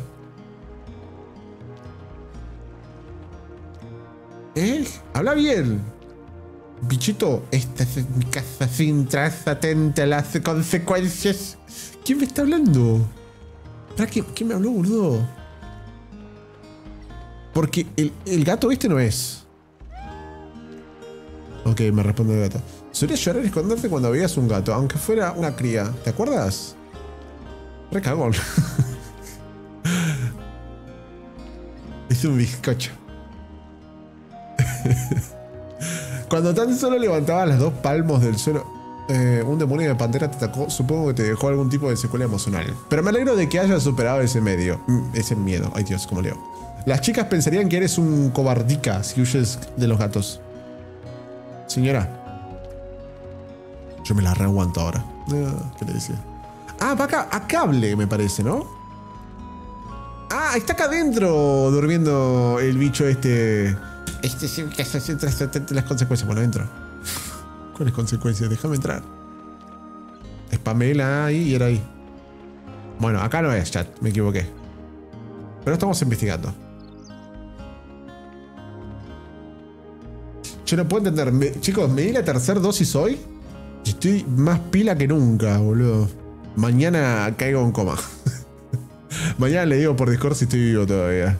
Habla bien. Bichito, esta es mi casa sin tras atenta a las consecuencias. ¿Quién me está hablando? ¿Quién me habló, boludo? Porque el gato este no es. Ok, me responde el gato. Solías llorar y esconderte cuando veías un gato, aunque fuera una cría. ¿Te acuerdas? Re cagón. Es un bizcocho. Cuando tan solo levantabas las dos palmos del suelo, un demonio de pantera te atacó. Supongo que te dejó algún tipo de secuela emocional. Pero me alegro de que hayas superado ese miedo. Ay Dios, cómo leo. Las chicas pensarían que eres un cobardica si huyes de los gatos. Señora. Yo me la reaguanto ahora. ¿Qué le decía? Ah, va acá, a cable me parece, ¿no? Ah, está acá adentro durmiendo el bicho este. Sí, que se las consecuencias. Bueno, entro. ¿Cuáles consecuencias? Déjame entrar. Spamela ahí y era ahí. Bueno, acá no es, chat. Me equivoqué. Pero estamos investigando. Yo no puedo entender. Chicos, ¿me di la tercera dosis hoy? Estoy más pila que nunca, boludo. Mañana caigo en coma. Mañana le digo por Discord si estoy vivo todavía.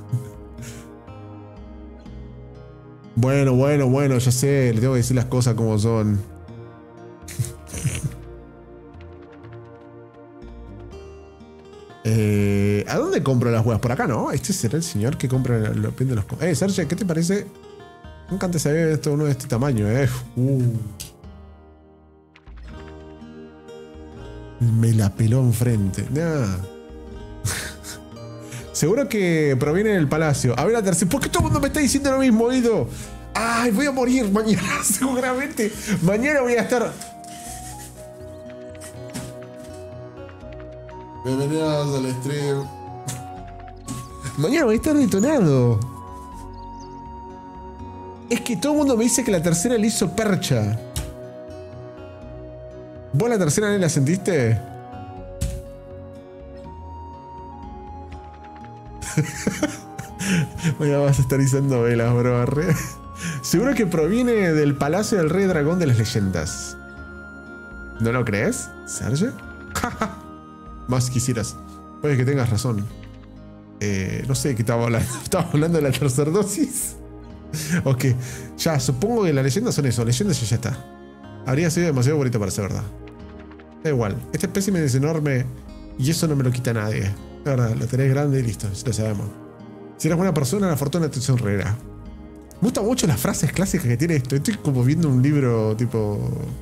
Bueno, ya sé, le tengo que decir las cosas como son. ¿A dónde compro las huevas? Por acá, ¿no? Este será el señor que compra los pin de los... Sergio, ¿qué te parece? Nunca antes había visto uno de este tamaño, Me la peló enfrente. Nah. Seguro que proviene del palacio. A ver la tercera. ¿Por qué todo el mundo me está diciendo lo mismo, oído? Ay, voy a morir mañana, seguramente. Mañana voy a estar... Bienvenidos al stream. Mañana voy a estar detonado. Es que todo el mundo me dice que la tercera le hizo percha. ¿Vos la tercera no la sentiste? Mañana vas a estar izando velas, bro. Seguro que proviene del palacio del rey dragón de las leyendas. ¿No lo crees, Sergio? Más quisieras. Puede que tengas razón. No sé de qué estaba hablando. ¿Estaba hablando de la tercera dosis? Ok. Ya, supongo que las leyendas son eso. Leyendas y ya está. Habría sido demasiado bonito para ser verdad. Da igual. Este espécimen es enorme y eso no me lo quita nadie. La verdad, lo tenés grande y listo. Lo sabemos. Si eres buena persona, la fortuna te sonreirá. Me gustan mucho las frases clásicas que tiene esto. Estoy como viendo un libro tipo...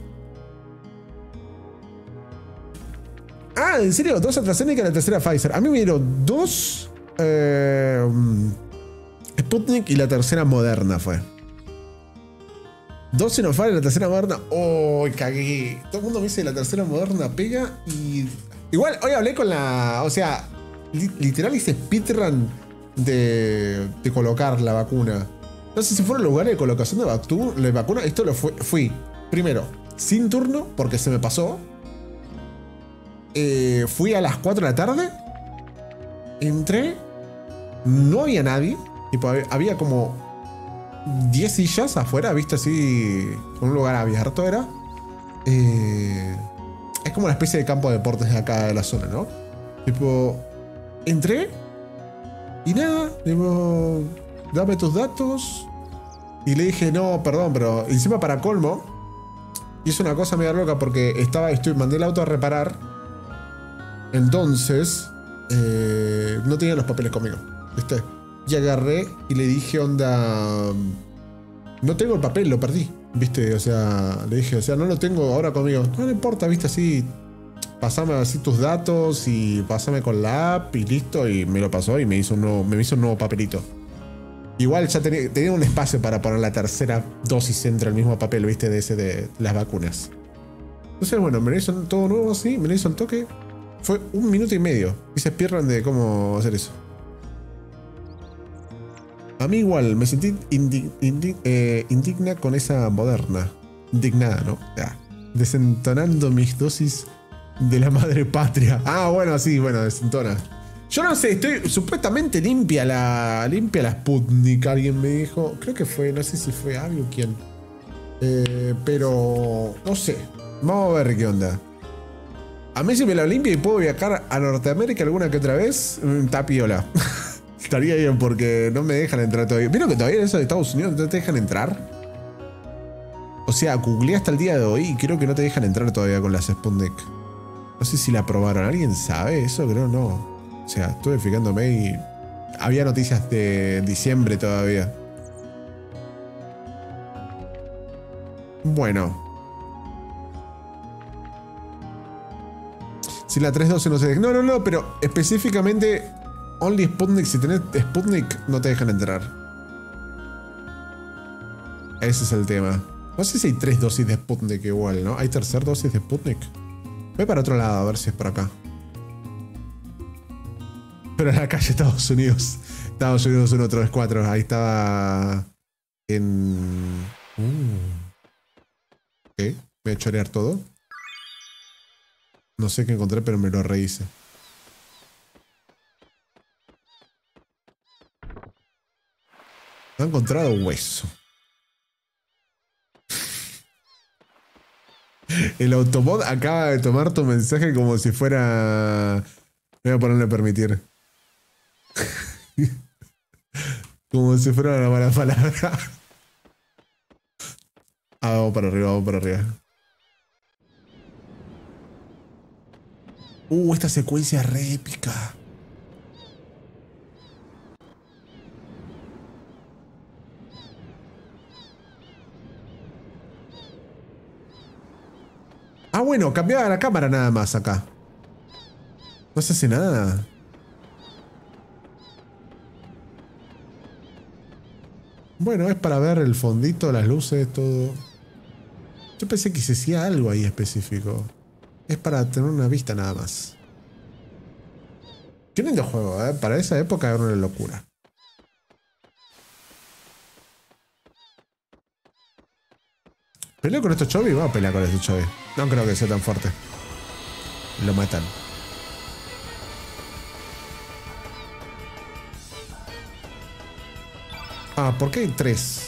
Ah, en serio, 2 AstraZeneca y la tercera Pfizer. A mí me dieron 2 Sputnik y la tercera Moderna fue. 2 Sinopharm y la tercera Moderna. Oh, cagué. Todo el mundo me dice que la tercera Moderna pega y... Igual, hoy hablé con la... O sea, literal hice speedrun de colocar la vacuna. No sé si fueron los lugares de colocación de vacuna. Esto lo fui primero sin turno porque se me pasó. Fui a las 4 de la tarde. Entré. No había nadie. Tipo, había como 10 sillas afuera, viste así. Un lugar abierto era. Es como una especie de campo de deportes de acá de la zona, ¿no? Tipo, entré. Y nada, digo, dame tus datos. Y le dije, no, perdón, pero encima para colmo, hice una cosa media loca porque mandé el auto a reparar. Entonces, no tenía los papeles conmigo, ¿viste? Y agarré y le dije, onda, no tengo el papel, lo perdí, ¿viste? O sea, le dije, o sea, no lo tengo ahora conmigo. No importa, ¿viste? Así, pasame así tus datos y pasame con la app y listo. Y me lo pasó y me hizo un nuevo papelito. Igual ya tenía un espacio para poner la tercera dosis dentro del mismo papel, ¿viste? De las vacunas. Entonces, bueno, me lo hizo todo nuevo así, me lo hizo al toque. Fue 1 minuto y medio. Y se pierdan de cómo hacer eso. A mí igual, me sentí indigna con esa Moderna. Indignada, ¿no? Ya. Desentonando mis dosis de la madre patria. Ah, bueno, sí, bueno, desentona. Yo no sé, estoy supuestamente limpia la Sputnik, alguien me dijo. Creo que fue, no sé si fue Abby o quién. Pero no sé. Vamos a ver qué onda. A mí si me la limpia y puedo viajar a Norteamérica alguna que otra vez, está piola. Estaría bien porque no me dejan entrar todavía. ¿Vieron que todavía en eso de Estados Unidos no te dejan entrar? O sea, googleé hasta el día de hoy y creo que no te dejan entrar todavía con las Sputnik. No sé si la aprobaron. ¿Alguien sabe eso? Creo no. O sea, estuve fijándome y había noticias de diciembre todavía. Bueno. Si la 312 no se... No, pero específicamente Only Sputnik. Si tenés Sputnik no te dejan entrar. Ese es el tema. No sé si hay 3 dosis de Sputnik igual, ¿no? ¿Hay tercera dosis de Sputnik? Voy para otro lado a ver si es por acá. Pero en la calle Estados Unidos. Estados Unidos 1334. Ahí estaba... En... Ok. Voy a chorear todo. No sé qué encontré, pero me lo rehice. No he encontrado hueso. El Autobot acaba de tomar tu mensaje como si fuera... Voy a ponerle permitir. Como si fuera una mala palabra. Vamos para arriba, vamos para arriba. Esta secuencia es re épica. Ah, bueno, cambiaba la cámara nada más acá. No se hace nada. Bueno, es para ver el fondito, las luces, todo. Yo pensé que se hacía algo ahí específico. Es para tener una vista nada más. Qué lindo juego, ¿eh? Para esa época era una locura. ¿Peleo con estos chovis? Vamos a pelear con estos chovis. No creo que sea tan fuerte. Lo matan. Ah, ¿por qué hay 3?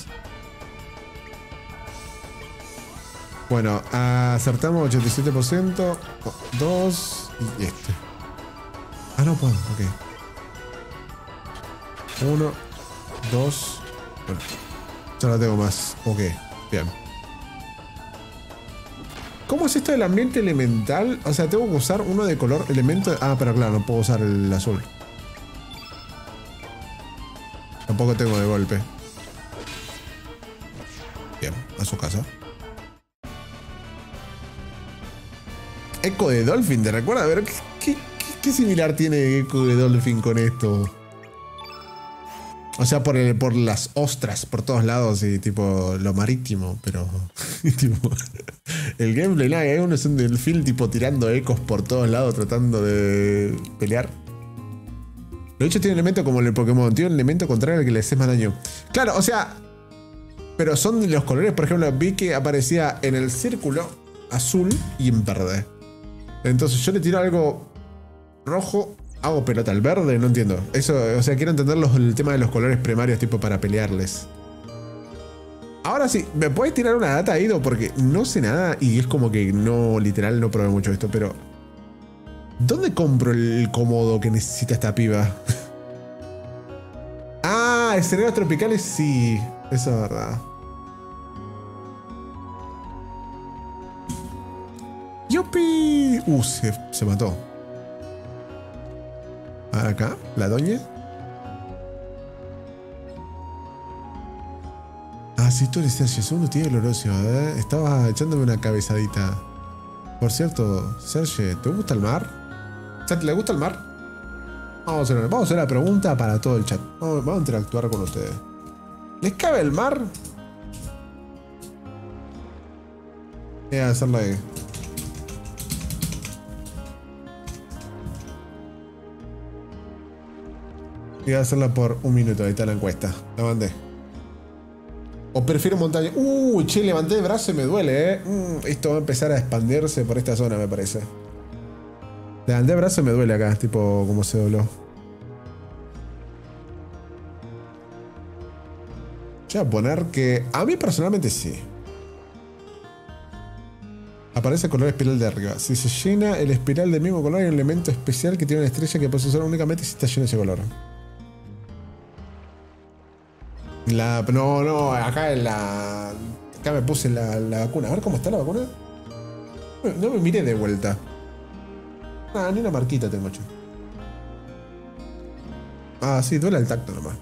Bueno, acertamos 87%. 2 y este. Ah, no puedo, ok. 1, 2. Bueno, ya no tengo más. Ok, bien. ¿Cómo es esto del ambiente elemental? O sea, tengo que usar uno de color elemento. Ah, pero claro, no puedo usar el azul. Tampoco tengo de golpe. Bien, a su casa. Eco de Dolphin, ¿te recuerda? A ver, ¿qué similar tiene Eco de Dolphin con esto? O sea, por las ostras, por todos lados y tipo lo marítimo, pero... tipo, el gameplay, nada, hay uno es un delfín tipo tirando ecos por todos lados tratando de pelear. Lo dicho tiene un elemento como el Pokémon, tiene un elemento contrario al que le haces más daño. Claro, o sea... Pero son los colores, por ejemplo, vi que aparecía en el círculo azul y en verde. Entonces yo le tiro algo rojo, hago pelota al verde, no entiendo. Eso, o sea, quiero entender el tema de los colores primarios tipo para pelearles. Ahora sí, ¿me puedes tirar una data, Ido? Porque no sé nada y es como que no, literal, no probé mucho esto, pero... ¿Dónde compro el cómodo que necesita esta piba? Ah, escenarios tropicales, sí. Eso es verdad. ¡Yupi! Se mató. Acá, la doña. Ah, sí, tú eres Sergio. Segundo tío glorioso, ¿eh? Estaba echándome una cabezadita. Por cierto, Sergio, ¿te gusta el mar? ¿Le gusta el mar? Vamos a hacer la pregunta para todo el chat. Vamos a interactuar con ustedes. ¿Les cabe el mar? Voy a hacerlo ahí. Voy a hacerla por un minuto. Ahí está la encuesta. La mandé. ¿O prefiero montaña? Che, levanté el brazo y me duele, esto va a empezar a expandirse por esta zona, me parece. Levanté el brazo y me duele acá, tipo como se dobló. Voy a poner que... A mí personalmente sí. Aparece el color espiral de arriba. Si se llena el espiral del mismo color, hay un elemento especial que tiene una estrella que puedes usar únicamente si está lleno de ese color. No, acá en la... Acá me puse la vacuna. A ver cómo está la vacuna. No me miré de vuelta. Ah, ni una marquita tengo hecho. Ah, sí, duele el tacto nomás.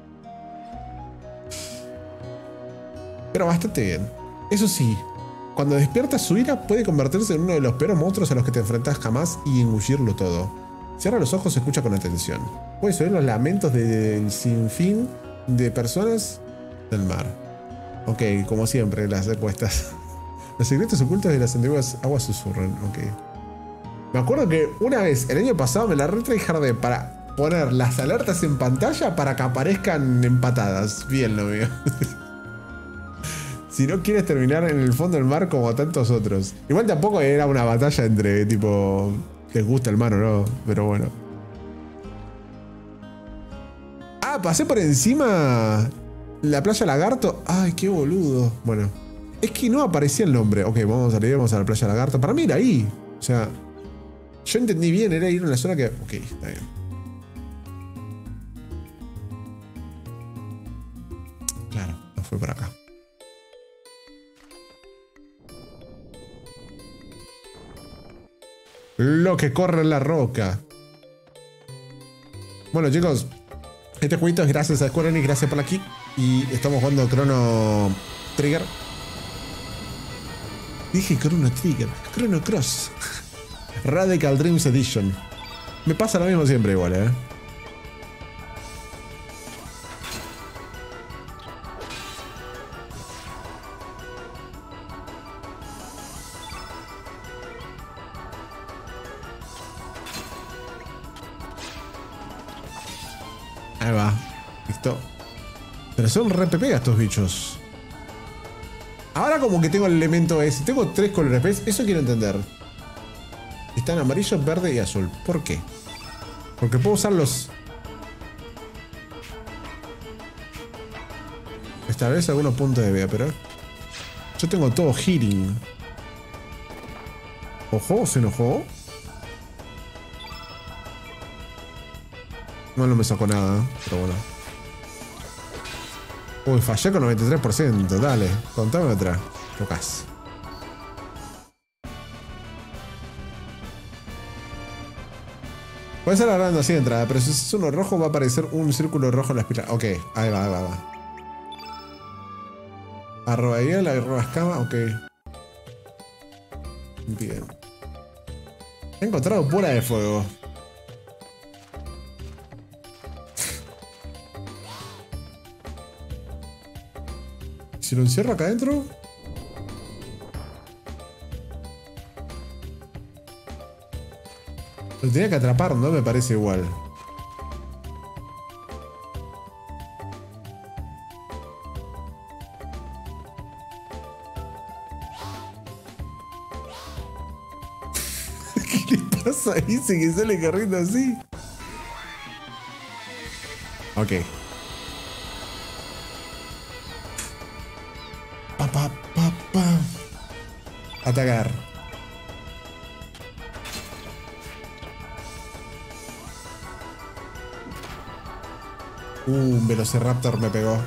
Pero bastante bien. Eso sí, cuando despiertas su ira puede convertirse en uno de los peores monstruos a los que te enfrentas jamás y engullirlo todo. Cierra los ojos y escucha con atención. Puedes oír los lamentos del sinfín de personas del mar. Ok, como siempre, las respuestas. Los secretos ocultos de las antiguas aguas susurran. Ok. Me acuerdo que una vez, el año pasado, me la retryhardé para poner las alertas en pantalla para que aparezcan empatadas. Bien lo veo. Si no quieres terminar en el fondo del mar como tantos otros. Igual tampoco era una batalla entre tipo... ¿Les gusta el mar o no? Pero bueno. Ah, pasé por encima la playa Lagarto. Ay, qué boludo. Bueno. Es que no aparecía el nombre. Ok, vamos a leer, vamos a la playa Lagarto. Para mí era ahí. O sea... Yo entendí bien, era ir a una zona que... Ok, está bien. Claro, no fue por acá. Lo que corre en la roca. Bueno, chicos, este jueguito es gracias a Square Enix, gracias por aquí. Y estamos jugando Chrono Trigger. Dije Chrono Trigger, Chrono Cross. Radical Dreams Edition. Me pasa lo mismo siempre igual, ¿eh? Ahí va. Listo. Pero son re PP estos bichos. Ahora como que tengo el elemento ese. Tengo 3 colores, ¿ves? Eso quiero entender. Están amarillo, verde y azul. ¿Por qué? Porque puedo usarlos. Establece algunos puntos de vida, pero... Yo tengo todo healing. Ojo, se enojó. No me sacó nada, pero bueno. Uy, fallé con 93%. Dale, contame otra. Tocas. Puede ser hablando así de entrada, pero si es uno rojo va a aparecer un círculo rojo en la espiral. Ok, ahí va, ahí va, ahí va. Arroba hiel, arroba escama, ok. Bien. He encontrado bola de fuego. Si lo encierro acá adentro. Lo tenía que atrapar, ¿no? Me parece igual. ¿Qué le pasa? Dice que sale corriendo así. Ok. Atacar. Un Velociraptor me pegó.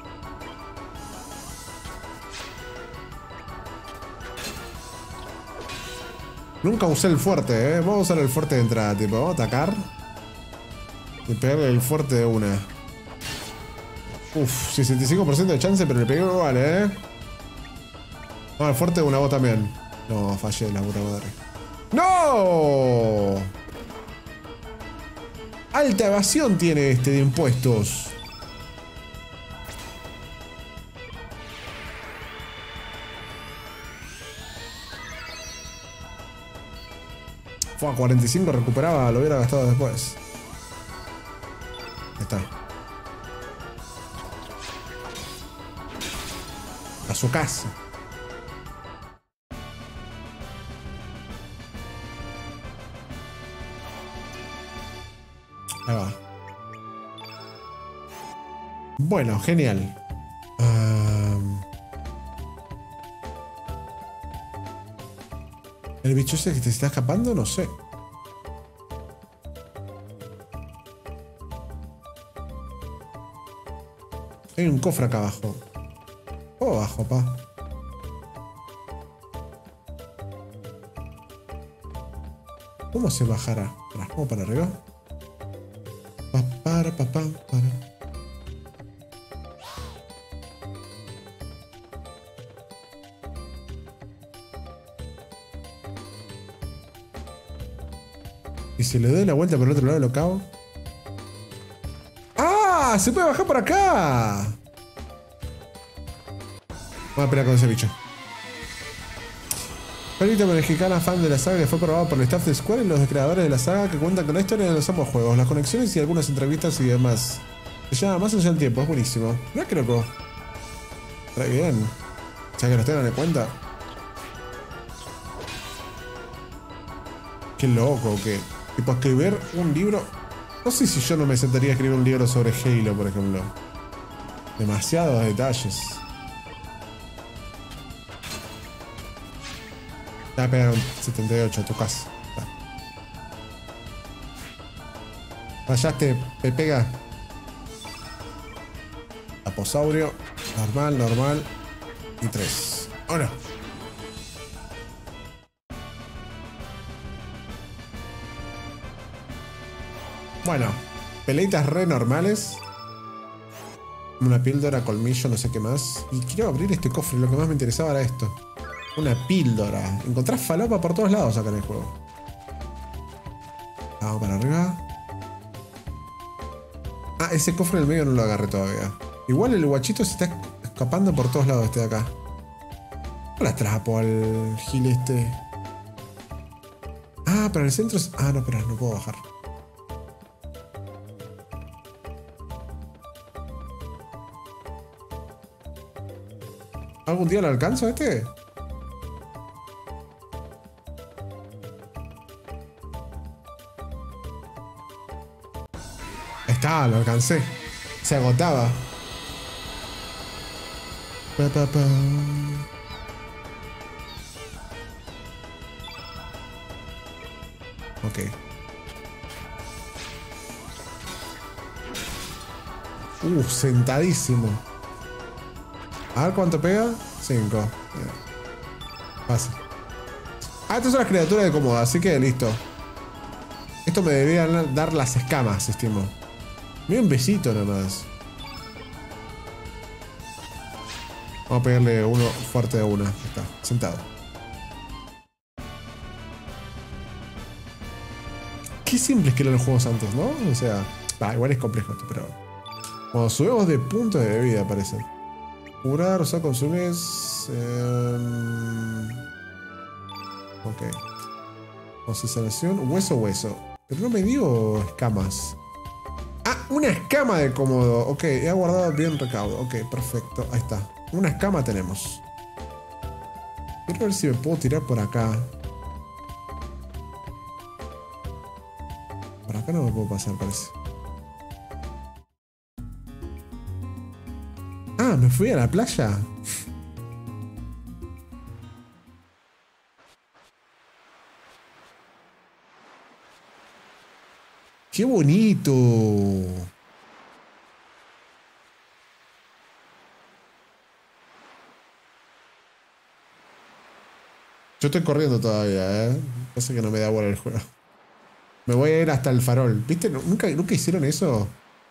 Nunca usé el fuerte, ¿eh? Vamos a usar el fuerte de entrada, tipo. Vamos a atacar. Y pegarle el fuerte de una. Uf, 65% de chance, pero le pegué igual, ¿eh? No, el fuerte de una voz también. No, fallé, la puta madre. ¡No! Alta evasión tiene este de impuestos. Fue a 45, recuperaba, lo hubiera gastado después. Ahí está. A su casa. Ahí va. Bueno, genial. ¿El bicho ese que te está escapando? No sé. Hay un cofre acá abajo. Oh, abajo, pa. ¿Cómo se bajará? ¿Cómo para arriba? Pa, pa, Para, pa, pa, para. Y si le doy la vuelta por el otro lado, lo cago. ¡Ah! ¡Se puede bajar por acá! Vamos a pelear con ese bicho. Película mexicana fan de la saga que fue probada por el staff de Square y los creadores de la saga que cuentan con la historia de los ambos juegos, las conexiones y algunas entrevistas y demás. Se llama Más allá del tiempo, es buenísimo. Mirá que loco. Está bien. Ya que los tengan en cuenta. Qué loco, que tipo escribir un libro. No sé si yo no me sentaría a escribir un libro sobre Halo, por ejemplo. Demasiados detalles. Ya pegaron 78 a tu casa. Fallaste, pega. Aposaurio. Normal, normal. Y 3. Ahora. Bueno, peleitas re normales. Una píldora, colmillo, no sé qué más. Y quiero abrir este cofre, lo que más me interesaba era esto. Una píldora. Encontrás falopa por todos lados acá en el juego. Vamos para arriba. Ah, ese cofre en el medio no lo agarré todavía. Igual el guachito se está escapando por todos lados este de acá. No la atrapo al gil este. Ah, pero en el centro es... Ah, no, espera, no puedo bajar. ¿Algún día lo alcanzo a este? Ahí está, lo alcancé. Se agotaba. Pa, pa, pa. Ok. Sentadísimo. A ver cuánto pega. 5. Fácil. Ah, estas son las criaturas de cómoda, así que listo. Esto me debería dar las escamas, estimo. Mira un besito nomás. Vamos a pegarle uno fuerte de una. Ahí está, sentado. Qué simples que eran los juegos antes, ¿no? O sea, igual es complejo esto, pero... Cuando subimos de puntos de vida, parece. Curar, o sea, consumes... Ok. Concentración, hueso, hueso. Pero no me dio escamas. Ah, una escama de cómodo. Ok, he guardado bien recaudo. Ok, perfecto. Ahí está. Una escama tenemos. Quiero ver si me puedo tirar por acá. Por acá no me puedo pasar, parece. Ah, me fui a la playa. ¡Qué bonito! Yo estoy corriendo todavía, ¿eh? Pasa que no me da bola el juego. Me voy a ir hasta el farol. ¿Viste? ¿Nunca hicieron eso?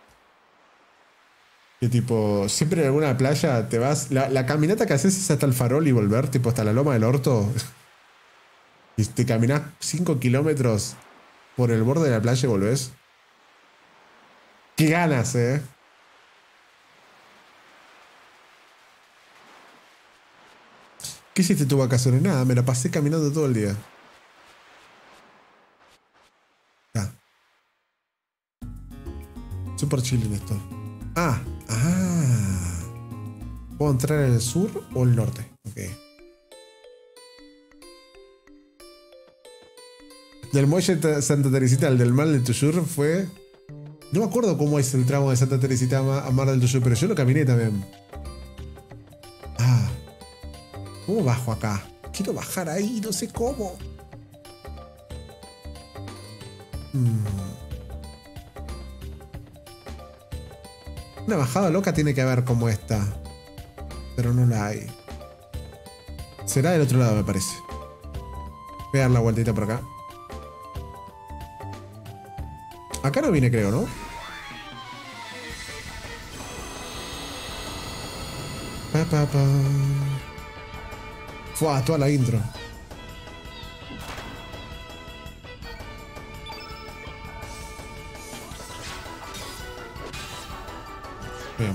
Que tipo, siempre en alguna playa te vas... La caminata que haces es hasta el farol y volver, tipo hasta la loma del orto. Y te caminás 5 kilómetros por el borde de la playa y volvés. ¡Qué ganas, eh! ¿Qué hiciste tu vacaciones? Nada, me la pasé caminando todo el día. Ah. Super chill en esto. Ah. ¿Puedo entrar en el sur o el norte? Ok. Del muelle de Santa Teresita al del Mar del Tuyur fue... No me acuerdo cómo es el tramo de Santa Teresita a Mar del Tuyur, pero yo lo caminé también. Ah. ¿Cómo bajo acá? Quiero bajar ahí, no sé cómo. Una bajada loca tiene que haber como esta. Pero no la hay. Será del otro lado, me parece. Voy a dar la vueltita por acá. Acá no vine, creo, ¿no? Pa, pa, pa. Fua, toda la intro. Bien.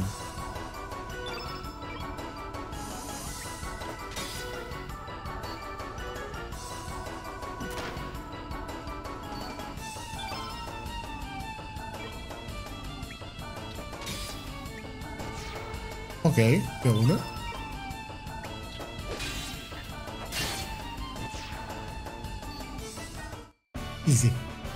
Ok, de una. Easy.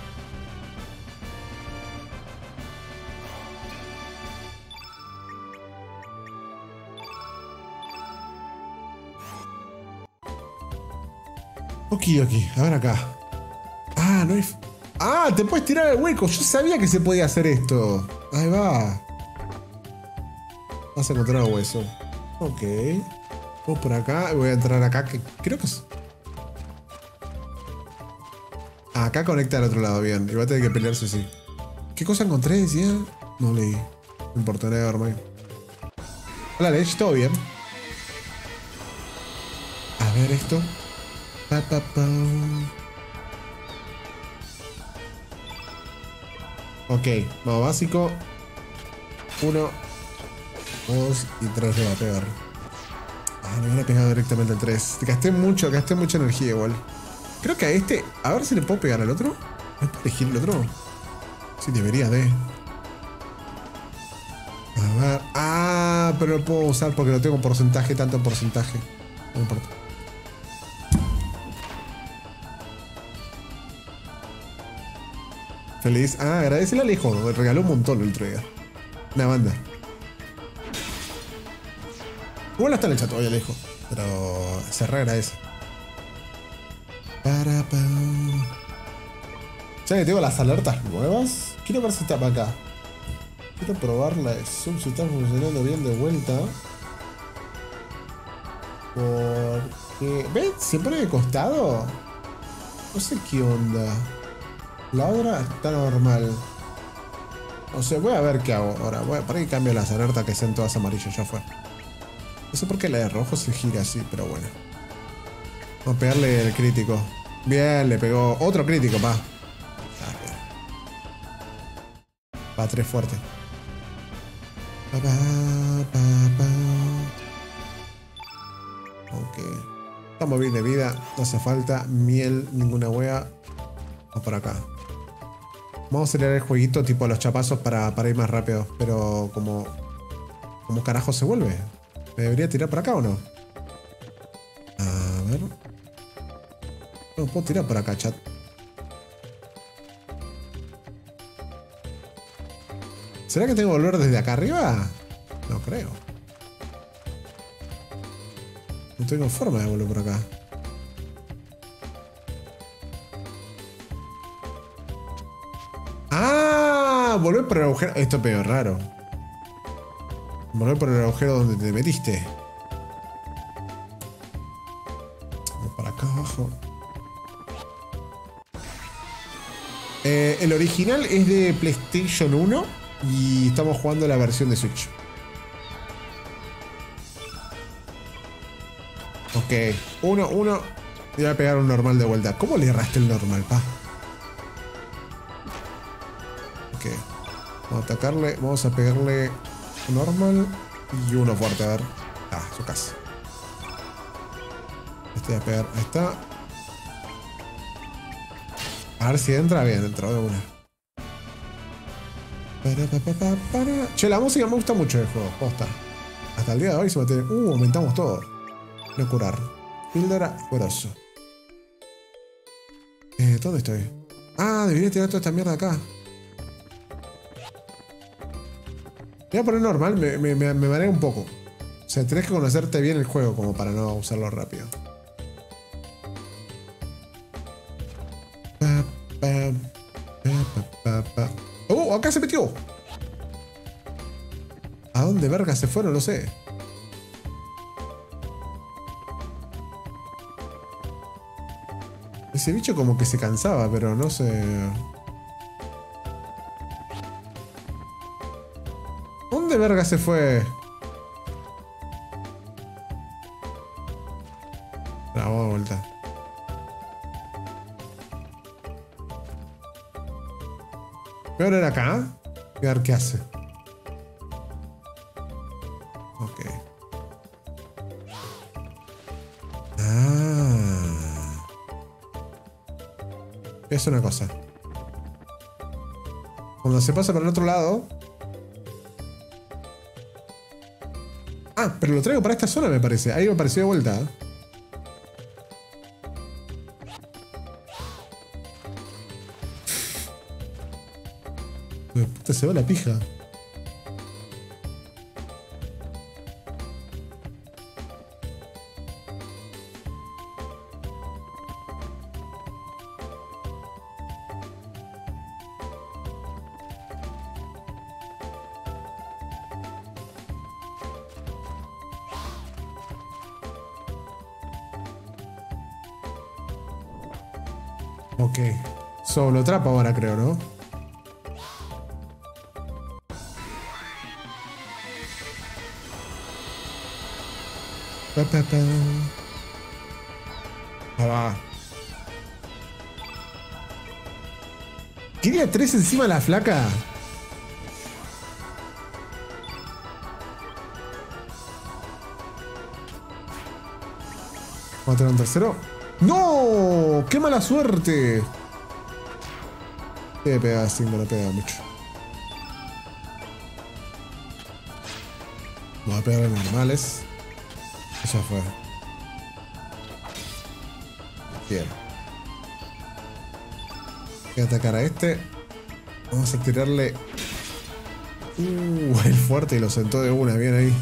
Ok, a ver acá. Ah, no hay... Ah, te puedes tirar el hueco. Yo sabía que se podía hacer esto. Ahí va. Vas a encontrar el hueso. Ok. Vamos por acá. Voy a entrar acá, que creo que es... Acá conecta al otro lado, bien. Y va a tener que pelearse así. ¿Qué cosa encontré? Decía. No leí. No importa, nevermind. Hola, Lech, ¿todo bien? A ver esto. Pa, pa, pa. Ok, modo básico. 1, 2 y 3 le va a pegar. Ah, le hubiera pegado directamente al 3. Gasté mucha energía igual. Creo que a este... A ver si le puedo pegar al otro. ¿No puedo elegir el otro? Sí, debería de. A ver... Ah, pero lo puedo usar porque lo tengo en porcentaje, tanto en porcentaje. No importa. Feliz. Ah, agradecele al hijo. Me regaló un montón el otro día. Una banda. Igual no está en el chat todavía el hijo. Pero se re agradece. Ya que tengo las alertas nuevas. Quiero ver si está para acá. Quiero probar la de Zoom si está funcionando bien de vuelta. Porque... ¿Ves? Se pone de costado. No sé qué onda. La otra está normal. O sea, voy a ver qué hago ahora. Voy a por ahí cambio las alertas que sean todas amarillas. Ya fue. No sé por qué la de rojo se gira así, pero bueno. Vamos a pegarle el crítico. Bien, le pegó otro crítico, pa. Va 3 fuerte. Pa, pa, pa, pa. Ok. Estamos bien de vida. No hace falta miel, ninguna wea. Vamos por acá. Vamos a acelerar el jueguito tipo a los chapazos para ir más rápido. Pero como... ¿Cómo carajo se vuelve? ¿Me debería tirar por acá o no? A ver. No puedo tirar por acá, chat. ¿Será que tengo que volver desde acá arriba? No creo. No tengo forma de volver por acá. ¡Ah! Volver por el agujero. Esto es peor raro. Volver por el agujero donde te metiste. Vamos para acá abajo. El original es de PlayStation 1 y estamos jugando la versión de Switch. Ok, uno. Y voy a pegar un normal de vuelta. ¿Cómo le erraste el normal, pa? Ok. Vamos a atacarle. Vamos a pegarle un normal y uno fuerte. A ver. Ah, su casa. Este voy a pegar. Ahí está. A ver si entra. Bien, entró de una. Che, la música me gusta mucho del juego. Posta. Hasta el día de hoy se mantiene. Aumentamos todo. No curar. Píldora grosso. ¿Dónde estoy? Ah, debería tirar toda esta mierda acá. Voy a poner normal, me marea un poco. O sea, tenés que conocerte bien el juego como para no usarlo rápido. ¡Oh! ¡Acá se metió! ¿A dónde verga se fueron? No sé. Ese bicho como que se cansaba, pero no sé. ¿Dónde verga se fue? vamos de vuelta. Voy a ver acá. Voy a ver qué hace. Ok. Ah. Es una cosa. Cuando se pasa por el otro lado. Ah, pero lo traigo para esta zona, me parece. Ahí me pareció de vuelta. Puta, se va la pija. Ok. Solo atrapa ahora, creo, ¿no? Ah, va. ¿Quería 3 encima de la flaca? ¿Vamos a tener un tercero? ¡No! ¡Qué mala suerte! Le pega así, no le pega mucho. Vamos a pegar a normales. Eso fue. Bien. Voy a atacar a este. Vamos a tirarle. El fuerte y lo sentó de una. Bien ahí.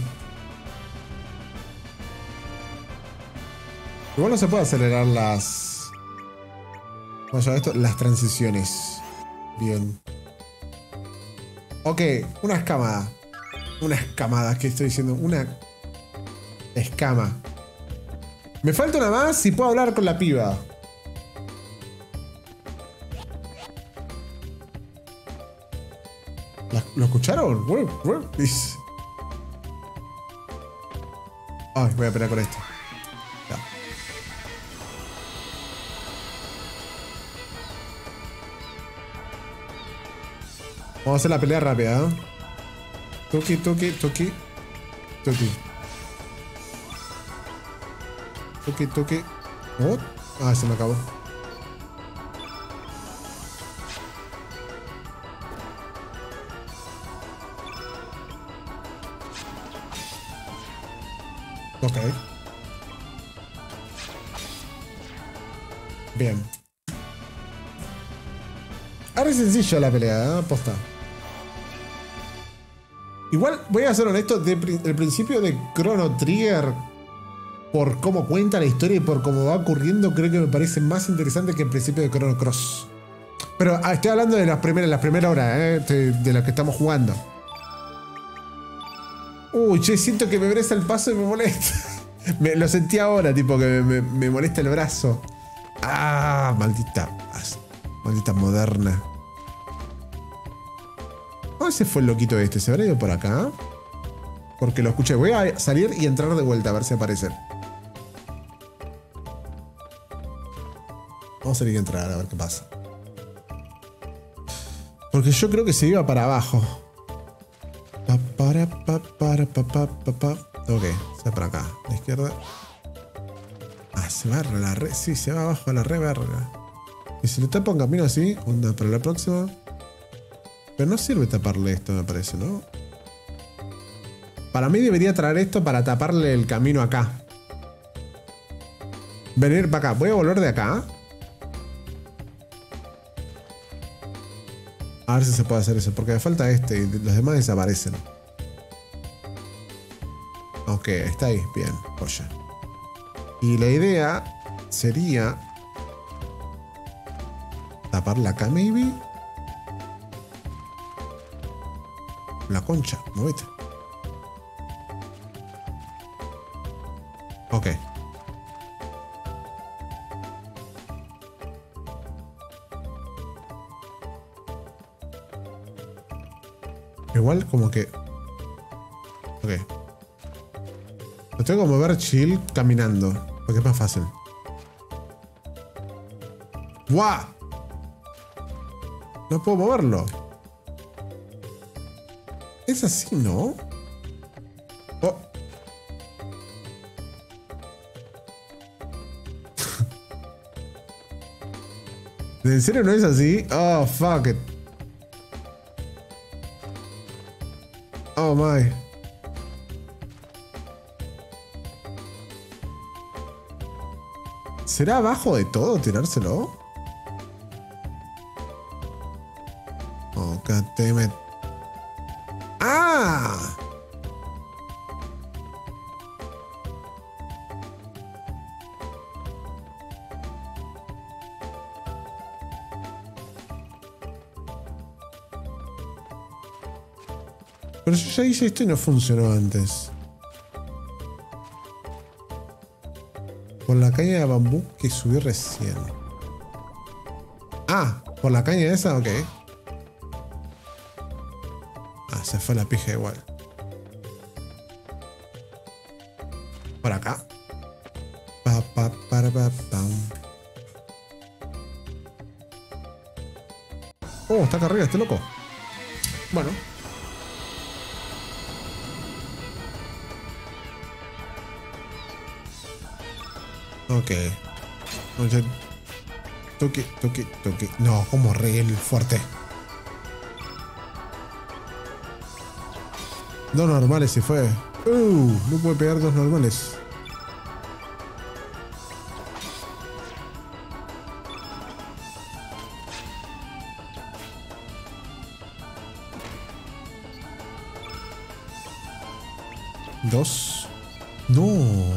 Igual no se puede acelerar las. ¿Cómo se llama esto? Las transiciones. Bien. Ok, una escamada. Una escamada, ¿qué estoy diciendo? Una escama. Me falta una más si puedo hablar con la piba. ¿Lo escucharon? Ay, voy a pelear con esto. Ya. Vamos a hacer la pelea rápida, ¿eh? Tuki, tuki, tuki. Tuki. Tuki, tuki. Oh. Ah, se me acabó. Ok. Bien. Ahora es sencilla la pelea, ¿eh? Posta. Igual, voy a ser honesto, el principio de Chrono Trigger, por cómo cuenta la historia y por cómo va ocurriendo, creo que me parece más interesante que el principio de Chrono Cross. Pero estoy hablando de las primeras horas, de las que estamos jugando. Uy, che, siento que me breza el paso y me molesta. Lo sentí ahora, tipo que me molesta el brazo. Ah, maldita moderna. ¿Dónde se fue el loquito este? ¿Se habrá ido por acá? Porque lo escuché. Voy a salir y entrar de vuelta a ver si aparece. Vamos a salir y entrar a ver qué pasa. Porque yo creo que se iba para abajo. Ok, se va para acá. A la izquierda. Ah, se va a la red. Sí, se va abajo a la red verga. Y si le tapa un camino así, onda para la próxima. Pero no sirve taparle esto, me parece, ¿no? Para mí debería traer esto para taparle el camino acá. Venir para acá. Voy a volver de acá. A ver si se puede hacer eso. Porque me falta este y los demás desaparecen. Ok, está ahí. Bien, joya. Y la idea sería taparla acá, maybe. La concha, movete. Ok. Igual como que... Ok. Lo tengo que mover chill caminando. Porque es más fácil. ¡Guau! No puedo moverlo. Es así, ¿no? Oh. ¿En serio no es así? Oh, fuck it. Oh, my. ¿Será abajo de todo tirárselo? Oh, god damn it. ¡Ah! Pero yo ya hice esto y no funcionó antes. Por la caña de bambú que subí recién. Ah, por la caña esa, ok. Ah, se fue la pija igual. Por acá. Pa, pa, para, pa, pam. Oh, está acá arriba este loco. Bueno. Ok. Oye. Toque, toque, toque. No, como re el fuerte. Dos normales se fue. No puede pegar dos normales. Dos. No.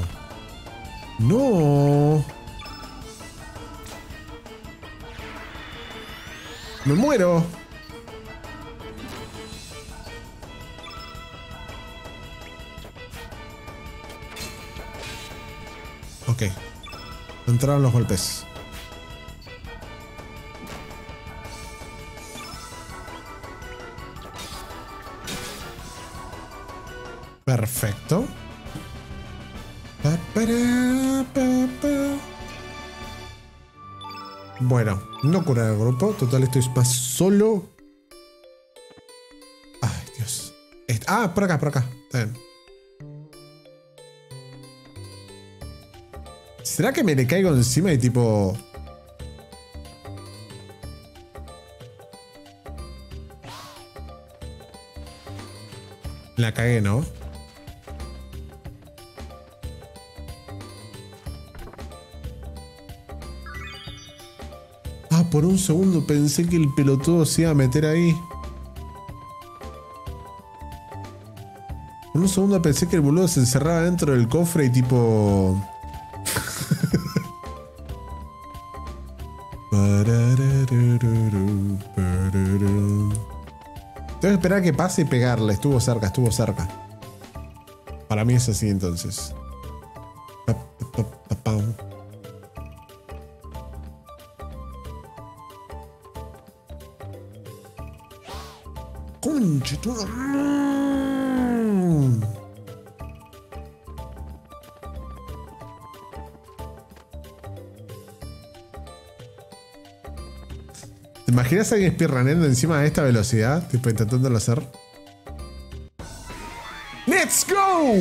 No. Me muero. Ok. Entraron los golpes. Perfecto. Bueno, no curar al grupo. Total, estoy más solo. Ay, Dios. Ah, por acá, por acá. Está bien. ¿Será que me le caigo encima y tipo... La cagué, ¿no? Ah, por un segundo pensé que el pelotudo se iba a meter ahí. Por un segundo pensé que el boludo se encerraba dentro del cofre y tipo... Tengo que esperar a que pase y pegarle. Estuvo cerca, estuvo cerca. Para mí es así entonces. Conche, todo. ¿Te imaginas a alguien speedrunnando encima de esta velocidad? Tipo intentándolo hacer. ¡Let's go!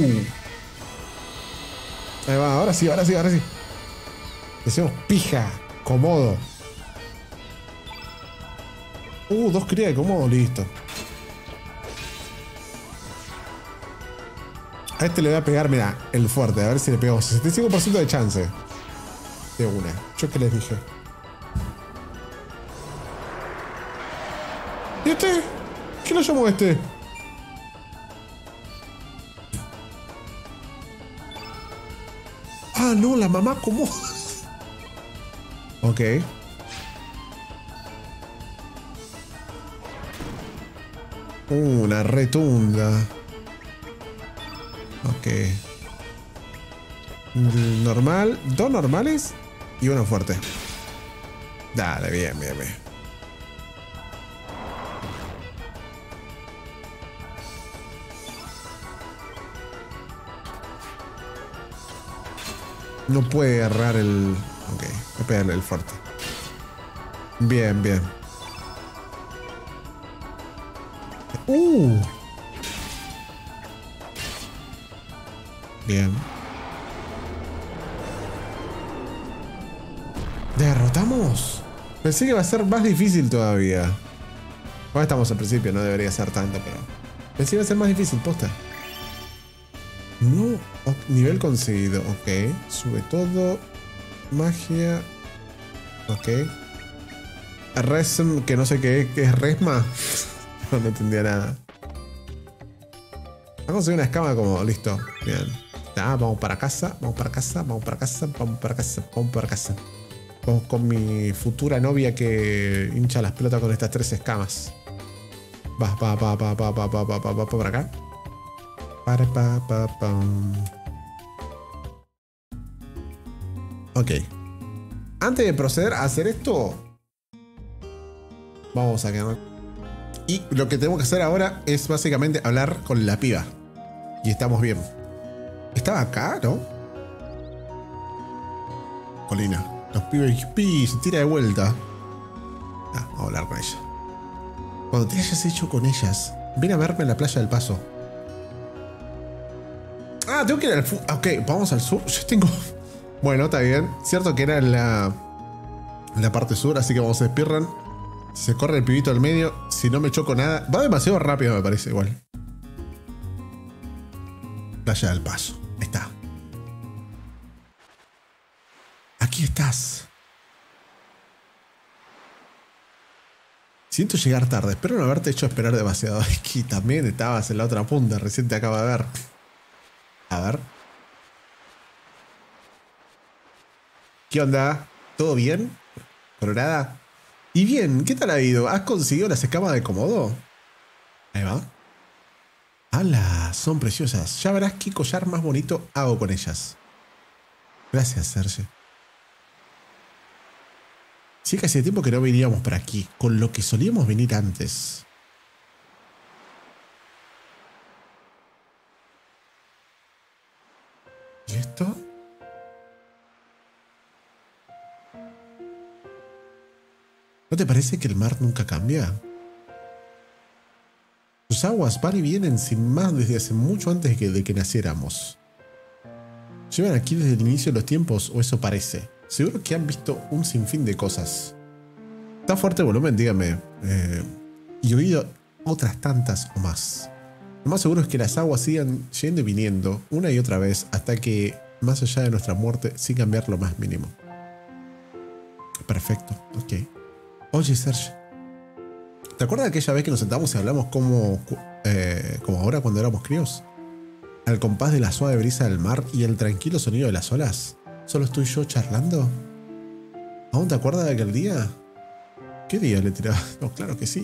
Ahí va, ahora sí, ahora sí, ahora sí. Decimos pija, comodo. Dos crías de comodo, listo. A este le voy a pegar, mira, el fuerte, a ver si le pego. 65% de chance. De una. Yo que les dije. ¿Y este? ¿Qué lo llamó este? Ah, no, la mamá como. Ok. Una retunda. Ok. Normal. Dos normales y uno fuerte. Dale, bien, bien, bien. No puede agarrar el... Ok, voy a pegarle el fuerte. Bien, bien. Bien. ¿Derrotamos? Pensé que iba a ser más difícil todavía. Bueno, estamos al principio, no debería ser tanto, pero... Pensé que iba a ser más difícil, posta. No, nivel conseguido, ok. Sube todo. Magia. Ok. Resm, que no sé qué es Resma. No entendía nada. Vamos a conseguir una escama como, listo. Bien. Ya, vamos para casa, vamos para casa, vamos para casa, vamos para casa, vamos para casa. Vamos con mi futura novia que hincha las pelotas con estas 3 escamas. Va por acá. Ok. Antes de proceder a hacer esto, vamos a quedar. Y lo que tenemos que hacer ahora es básicamente hablar con la piba. Y estamos bien. Estaba acá, ¿no? Colina. Los pibes se tira de vuelta. Ah, vamos a hablar con ella. Cuando te hayas hecho con ellas, ven a verme en la playa del Paso. Ah, tengo que ir al sur. Ok, vamos al sur. Yo tengo... Bueno, está bien. Cierto que era en la parte sur, así que vamos a speedrun. Se corre el pibito al medio. Si no me choco nada. Va demasiado rápido, me parece, igual. Playa del Paso. Ahí está. Aquí estás. Siento llegar tarde. Espero no haberte hecho esperar demasiado. Es que también estabas en la otra punta. Recién te acabo de ver. A ver. ¿Qué onda? ¿Todo bien? ¿Colorada? Y bien, ¿qué tal ha ido? ¿Has conseguido las escamas de Komodo? Ahí va. ¡Hala! Son preciosas. Ya verás qué collar más bonito hago con ellas. Gracias, Serge. Sí, que hacía tiempo que no veníamos por aquí, con lo que solíamos venir antes. ¿Y esto? ¿No te parece que el mar nunca cambia? Sus aguas van y vienen sin más desde hace mucho antes de que naciéramos. Llevan aquí desde el inicio de los tiempos, o eso parece. Seguro que han visto un sinfín de cosas. Está fuerte el volumen, dígame. Y oído otras tantas o más. Lo más seguro es que las aguas sigan yendo y viniendo una y otra vez hasta que, más allá de nuestra muerte, sin cambiar lo más mínimo. Perfecto, ok. Oye, Serge, ¿te acuerdas de aquella vez que nos sentamos y hablamos como ahora cuando éramos críos? Al compás de la suave brisa del mar y el tranquilo sonido de las olas. ¿Solo estoy yo charlando? ¿Aún te acuerdas de aquel día? ¿Qué día le tiraba? No, claro que sí.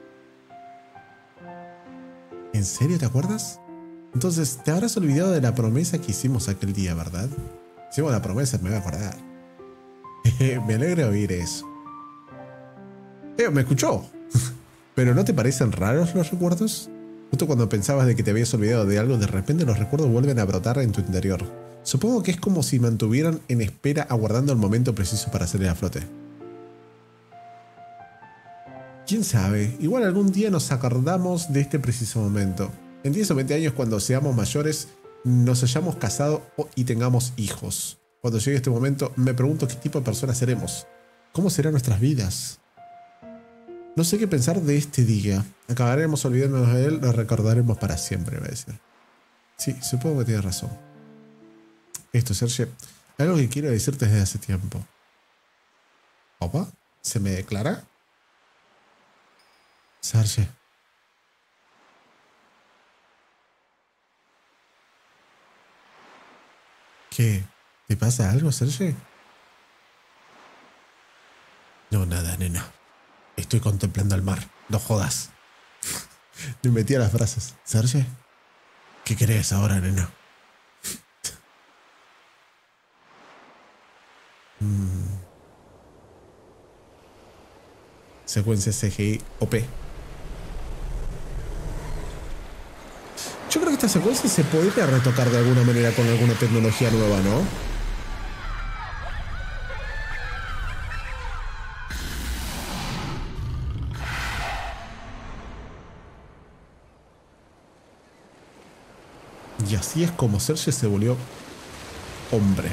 ¿En serio te acuerdas? Entonces, te habrás olvidado de la promesa que hicimos aquel día, ¿verdad? Hicimos la promesa, me voy a acordar. Me alegra oír eso. Me escuchó. ¿Pero no te parecen raros los recuerdos? Justo cuando pensabas de que te habías olvidado de algo, de repente los recuerdos vuelven a brotar en tu interior. Supongo que es como si mantuvieran en espera aguardando el momento preciso para salir a flote. ¿Quién sabe? Igual algún día nos acordamos de este preciso momento. En 10 o 20 años, cuando seamos mayores, nos hayamos casado y tengamos hijos. Cuando llegue este momento, me pregunto qué tipo de personas seremos. ¿Cómo serán nuestras vidas? No sé qué pensar de este día. Acabaremos olvidándonos de él, lo recordaremos para siempre, me decía. Sí, supongo que tienes razón. Esto, Serge, algo que quiero decirte desde hace tiempo. ¿Opa? ¿Se me declara? Serge. ¿Qué? ¿Te pasa algo, Serge? No, nada, nena. Estoy contemplando el mar. No jodas. Me metí a las frases. Serge, ¿qué querés ahora, nena? Secuencia CGI OP. Yo creo que esta secuencia se podría retocar de alguna manera con alguna tecnología nueva, ¿no? Y así es como Cersei se volvió hombre.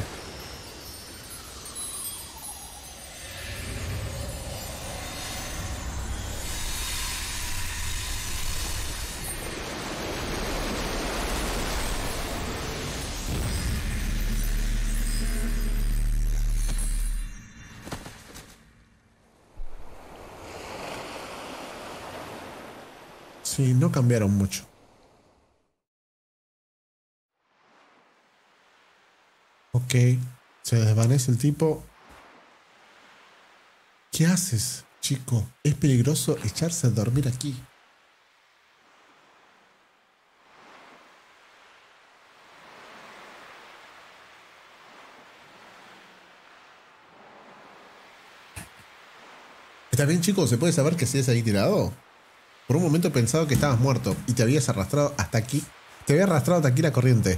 Sí, no cambiaron mucho. Ok, se desvanece el tipo. ¿Qué haces, chico? Es peligroso echarse a dormir aquí. ¿Está bien, chico? ¿Se puede saber que sigues ahí tirado? Por un momento he pensado que estabas muerto y te habías arrastrado hasta aquí. Te había arrastrado hasta aquí la corriente.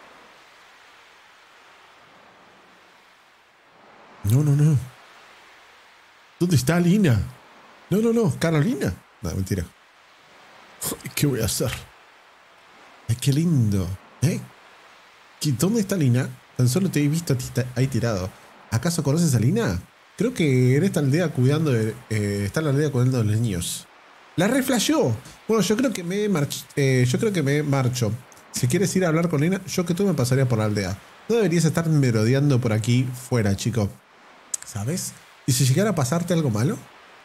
No, no, no. ¿Dónde está Lina? No, no, no. ¿Carolina? No, mentira. ¿Qué voy a hacer? Ay, qué lindo. ¿Eh? ¿Dónde está Lina? Tan solo te he visto a ti ahí tirado. ¿Acaso conoces a Lina? Creo que en esta aldea cuidando de, está en la aldea cuidando de los niños. ¡La reflashó! Bueno, yo creo que me marcho. Si quieres ir a hablar con Lina, yo que tú me pasaría por la aldea. No deberías estar merodeando por aquí fuera, chico. ¿Sabes? ¿Y si llegara a pasarte algo malo?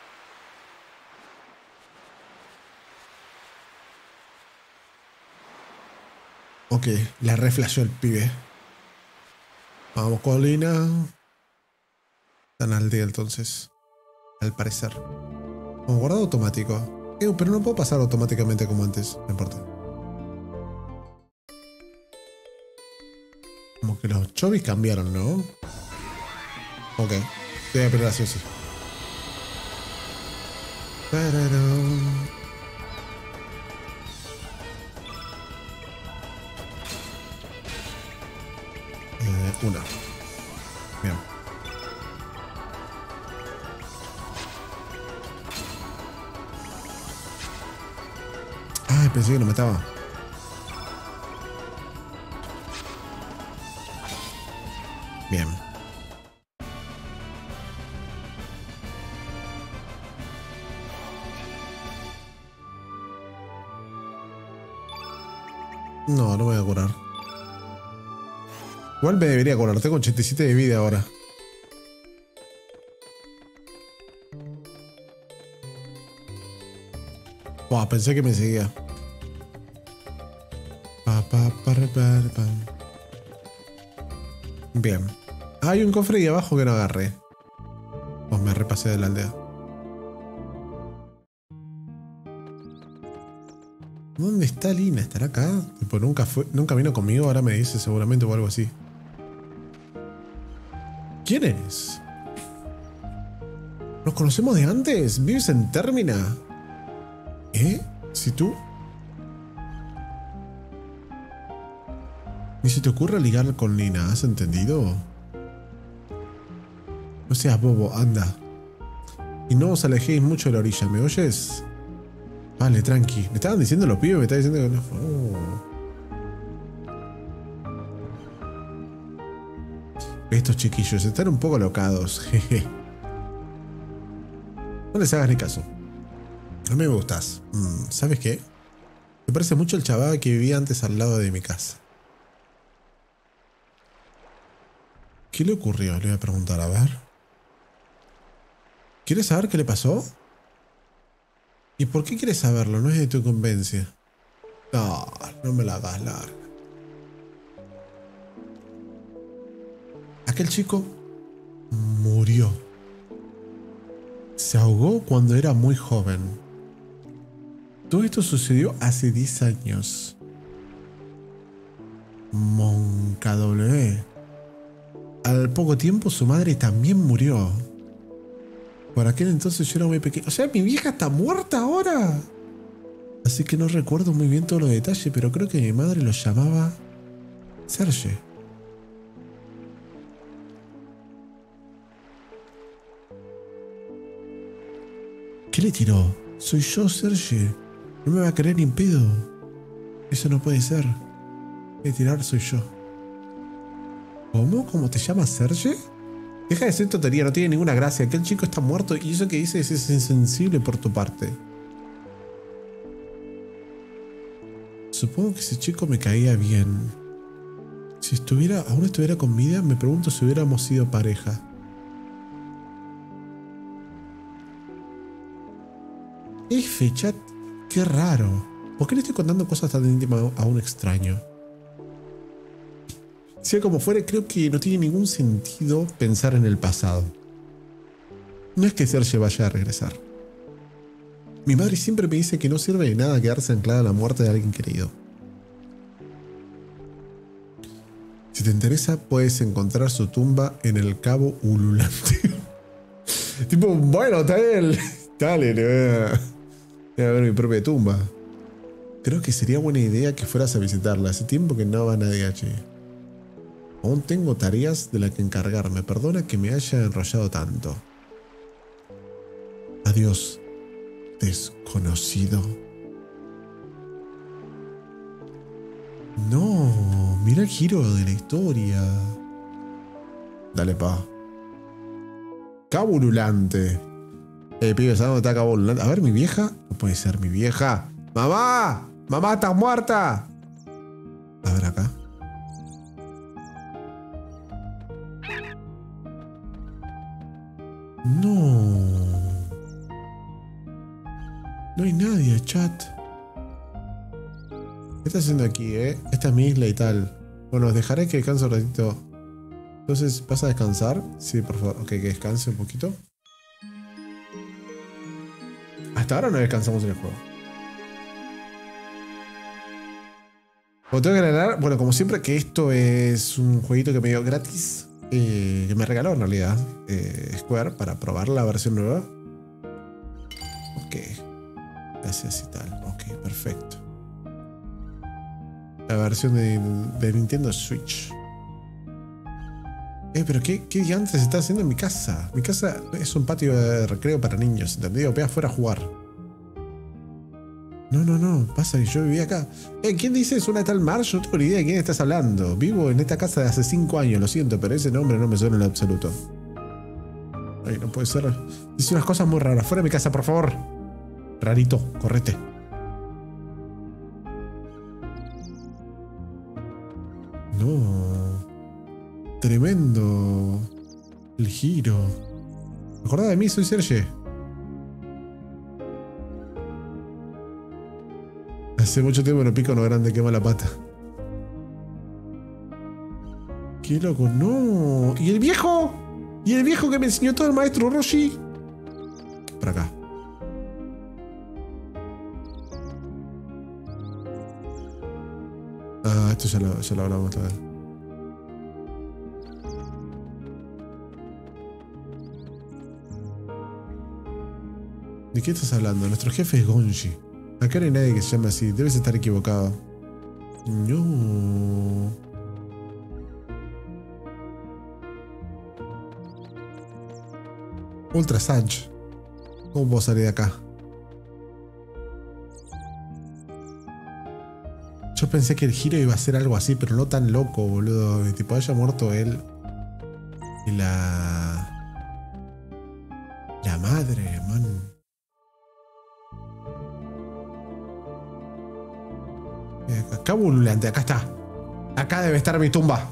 Ok, la reflashó el pibe. Vamos con Lina. Está en la aldea entonces. Al parecer. Como guardado automático. Pero no puedo pasar automáticamente como antes. No importa. Como que los chovis cambiaron, ¿no? Ok. Voy a perder así. Una. Bien. Ay, pensé que no me estaba. Bien. No, no me voy a curar. Igual me debería curar. Tengo 87 de vida ahora. Buah, pensé que me seguía. Bien. Hay un cofre ahí abajo que no agarré. Pues me repasé de la aldea. ¿Dónde está Lina? ¿Estará acá? Tipo, nunca vino conmigo, ahora me dice seguramente o algo así. ¿Quién eres? ¿Nos conocemos de antes? ¿Vives en Termina? ¿Eh? ¿Si tú? Ni se te ocurre ligar con Lina, ¿has entendido? No seas bobo, anda. Y no os alejéis mucho de la orilla, ¿me oyes? Vale, tranqui. Me estaban diciendo los pibes, me estaban diciendo que no. Estos chiquillos están un poco locados, jeje. No les hagas ni caso. A mí me gustas. ¿Sabes qué? Me parece mucho el chaval que vivía antes al lado de mi casa. ¿Qué le ocurrió? Le voy a preguntar, a ver. ¿Quieres saber qué le pasó? ¿Y por qué quieres saberlo? No es de tu incumbencia. No, no me la hagas larga. Aquel chico murió. Se ahogó cuando era muy joven. Todo esto sucedió hace 10 años. Monka W. Al poco tiempo su madre también murió. Por aquel entonces yo era muy pequeño. O sea, mi vieja está muerta ahora. Así que no recuerdo muy bien todos los detalles, pero creo que mi madre lo llamaba Serge. ¿Qué le tiró? Soy yo, Serge. No me va a querer ni en pedo. Eso no puede ser. De tirar soy yo. ¿Cómo? ¿Cómo te llamas, Serge? Deja de ser tontería, no tiene ninguna gracia. Aquel chico está muerto y eso que dices es insensible por tu parte. Supongo que ese chico me caía bien. Si aún estuviera con vida, me pregunto si hubiéramos sido pareja. F, chat, qué raro. ¿Por qué le estoy contando cosas tan íntimas a un extraño? Sea como fuere, creo que no tiene ningún sentido pensar en el pasado. No es que Serge vaya a regresar. Mi madre siempre me dice que no sirve de nada quedarse anclada a la muerte de alguien querido. Si te interesa, puedes encontrar su tumba en el Cabo Ululante. Tipo, bueno, está bien. Dale, voy a ver mi propia tumba. Creo que sería buena idea que fueras a visitarla. Hace tiempo que no va nadie allí. Aún tengo tareas de las que encargarme. Perdona que me haya enrollado tanto. Adiós, desconocido. No, mira el giro de la historia. Dale, pa. Cabo Ululante. Pibe, ¿sabes dónde está Cabo Ululante? A ver, mi vieja. No puede ser mi vieja. ¡Mamá! ¡Mamá, estás muerta! A ver acá. No. No hay nadie, chat. ¿Qué está haciendo aquí, Esta es mi isla y tal. Bueno, os dejaré que descanse un ratito. Entonces, ¿vas a descansar? Sí, por favor. Ok, que descanse un poquito. Hasta ahora no descansamos en el juego. Como tengo que aclarar, bueno, como siempre, que esto es un jueguito que me dio gratis. Que me regaló en realidad Square para probar la versión nueva. Ok. Gracias y tal. Ok, perfecto. La versión de Nintendo Switch. Pero ¿qué diantres se está haciendo en mi casa? Mi casa es un patio de recreo para niños, ¿entendido? Ve afuera a jugar. No, pasa que yo vivía acá. ¿Quién dice es una tal Marge? No tengo ni idea de quién estás hablando. Vivo en esta casa de hace 5 años, lo siento, pero ese nombre no me suena en absoluto. Ay, no puede ser. Dice unas cosas muy raras. Fuera de mi casa, por favor. Rarito, correte. No. Tremendo. El giro. Acordá de mí, soy Serge. Hace mucho tiempo no pico uno grande, quema la pata. Qué loco, no. ¿Y el viejo? ¿Y el viejo que me enseñó todo el maestro Roshi? Por acá. Ah, esto ya lo hablamos otra vez. ¿De qué estás hablando? Nuestro jefe es Gonji. Acá no hay nadie que se llame así. Debes estar equivocado. No. Ultra Sage. ¿Cómo puedo salir de acá? Yo pensé que el giro iba a ser algo así, pero no tan loco, boludo. Tipo, haya muerto él. Y la madre, man. Cabo Ululante, acá está. Acá debe estar mi tumba.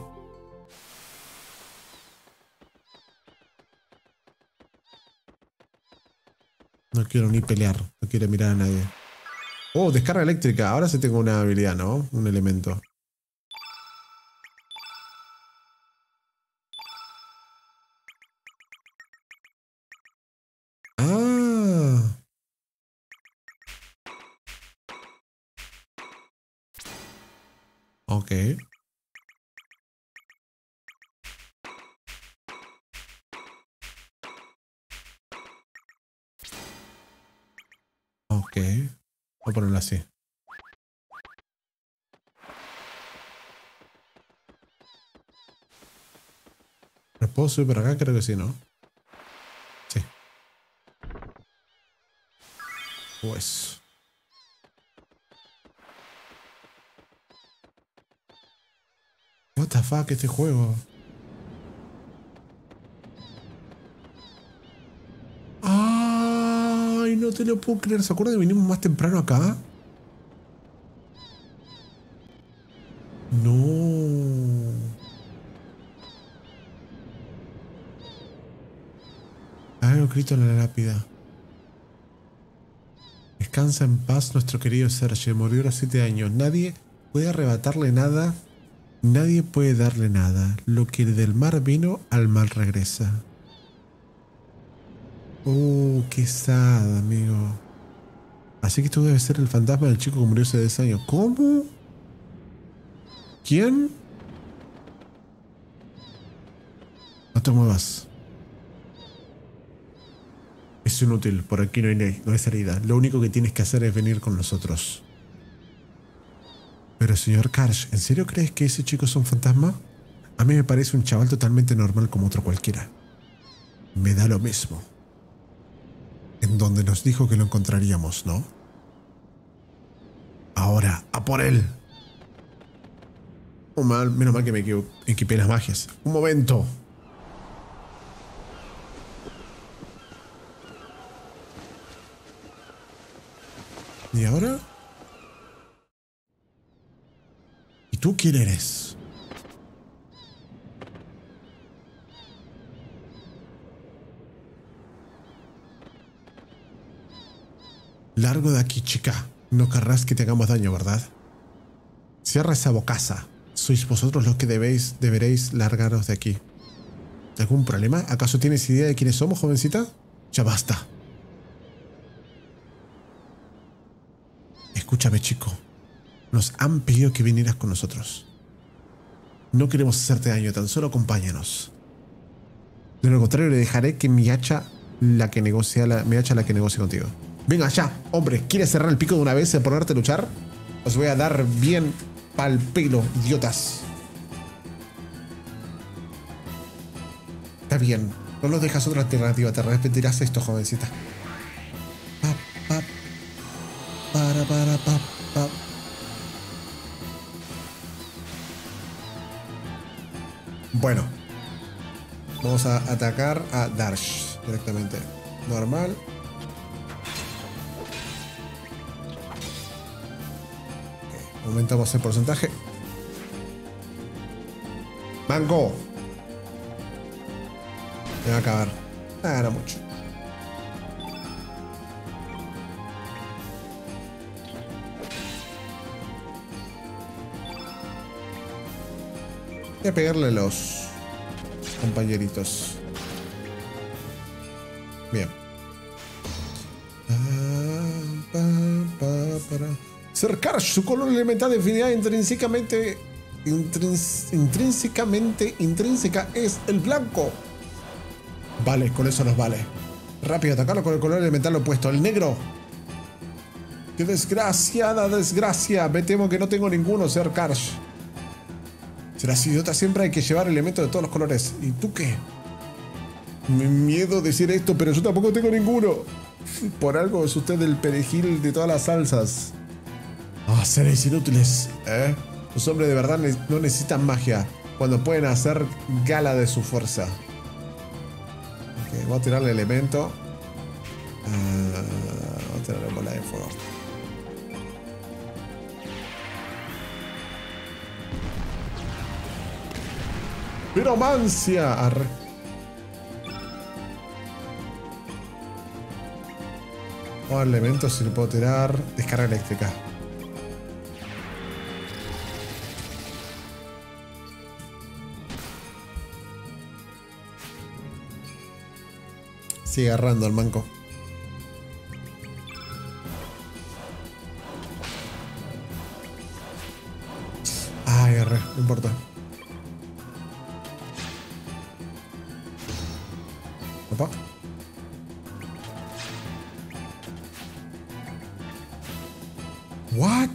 No quiero ni pelear. No quiero mirar a nadie. Oh, descarga eléctrica. Ahora sí tengo una habilidad, ¿no? Un elemento. Ah. Ok. Ok. Voy a ponerlo así. ¿Lo puedo subir por acá? Creo que sí, ¿no? Sí. Pues. What the fuck este juego. Ay, no te lo puedo creer. ¿Se acuerdan que vinimos más temprano acá? No. Algo escrito en la lápida. Descansa en paz nuestro querido Serge. Murió a los 7 años. Nadie puede arrebatarle nada. Nadie puede darle nada. Lo que del mar vino, al mar regresa. Oh, qué sad, amigo. Así que tú debes ser el fantasma del chico que murió hace 10 años. ¿Cómo? ¿Quién? No te muevas. Es inútil. Por aquí no hay salida. Lo único que tienes que hacer es venir con nosotros. Pero señor Karsh, ¿en serio crees que ese chico es un fantasma? A mí me parece un chaval totalmente normal como otro cualquiera. Me da lo mismo. En donde nos dijo que lo encontraríamos, ¿no? Ahora, ¡a por él! Oh, menos mal que me equipé las magias. ¡Un momento! ¿Y ahora? ¿Y tú quién eres? Largo de aquí, chica. No querrás que te hagamos daño, ¿verdad? Cierra esa bocaza. Sois vosotros los que deberéis largaros de aquí. ¿Algún problema? ¿Acaso tienes idea de quiénes somos, jovencita? Ya basta. Escúchame, chico. Nos han pedido que vinieras con nosotros. No queremos hacerte daño, tan solo acompáñanos. De lo contrario, le dejaré que mi hacha la que negocie contigo. Venga ya, hombre, ¿quieres cerrar el pico de una vez y ponerte a luchar? Os voy a dar bien pa'l pelo, idiotas. Está bien, no nos dejas otra alternativa, te arrepentirás esto, jovencita. Pa. Bueno, vamos a atacar a Darsh directamente. Normal. Aumentamos el porcentaje. ¡Mango! Me va a acabar. Ah, no mucho. Voy a pegarle a los compañeritos. Bien. Ser Karsh, su color elemental de afinidad intrínseca es el blanco. Vale, con eso nos vale. Rápido, atacarlo con el color elemental opuesto, el negro. ¡Qué desgraciada desgracia! Me temo que no tengo ninguno, Ser Karsh. Serás idiota, siempre hay que llevar elementos de todos los colores. ¿Y tú qué? Me miedo decir esto, pero yo tampoco tengo ninguno. Por algo es usted el perejil de todas las salsas. Ah, seres inútiles, ¿eh? Los hombres de verdad no necesitan magia cuando pueden hacer gala de su fuerza. Ok, voy a tirar el elemento. Voy a tirar la bola de fuego. ¡Piromancia! Arre. O elementos si le puedo tirar. Descarga eléctrica. Sigue agarrando al manco. Ay, agarré, no importa. Opa. What?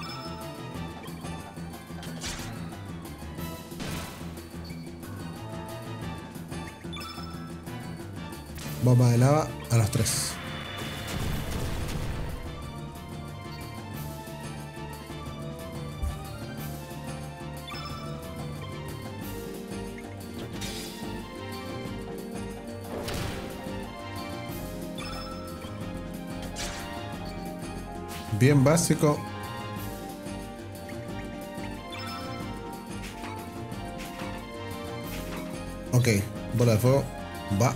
Bomba de lava a los 3. Bien básico. Ok, bola de fuego. Va.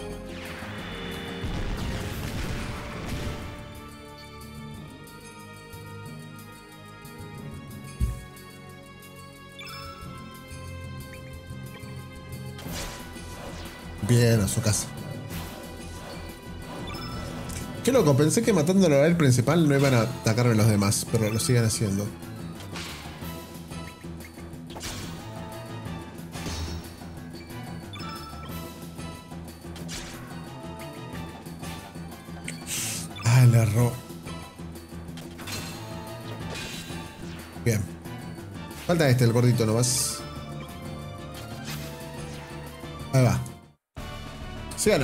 Bien, a su casa. Qué loco, pensé que matándolo a él principal no iban a atacarme los demás, pero lo siguen haciendo. Ah, le erró. Bien. Falta este, el gordito nomás. Ahí va. ¿Sí o no?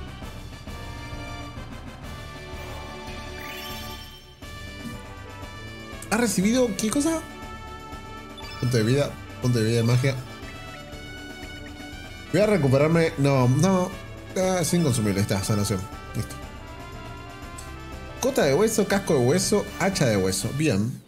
¿Ha recibido qué cosa? Punto de vida de magia. Voy a recuperarme. No. Es inconsumible esta sanación. Listo. Cota de hueso, casco de hueso, hacha de hueso. Bien.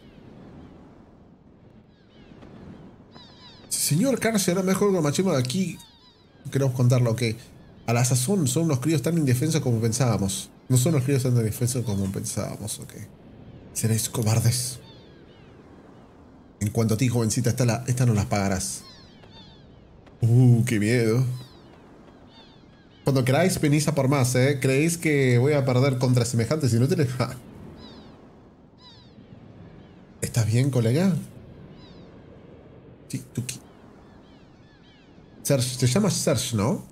Señor Carl será mejor que el machismo de aquí. Queremos contarlo, ok. A la sazón son unos críos tan indefensos como pensábamos. No son unos críos tan indefensos como pensábamos, ok. Seréis cobardes. En cuanto a ti, jovencita, esta no las pagarás. Qué miedo. Cuando queráis, venís a por más, ¿eh? ¿Creéis que voy a perder contra semejantes inútiles? Ja. ¿Estás bien, colega? Sí, tú. Serge, te llamas Serge, ¿no?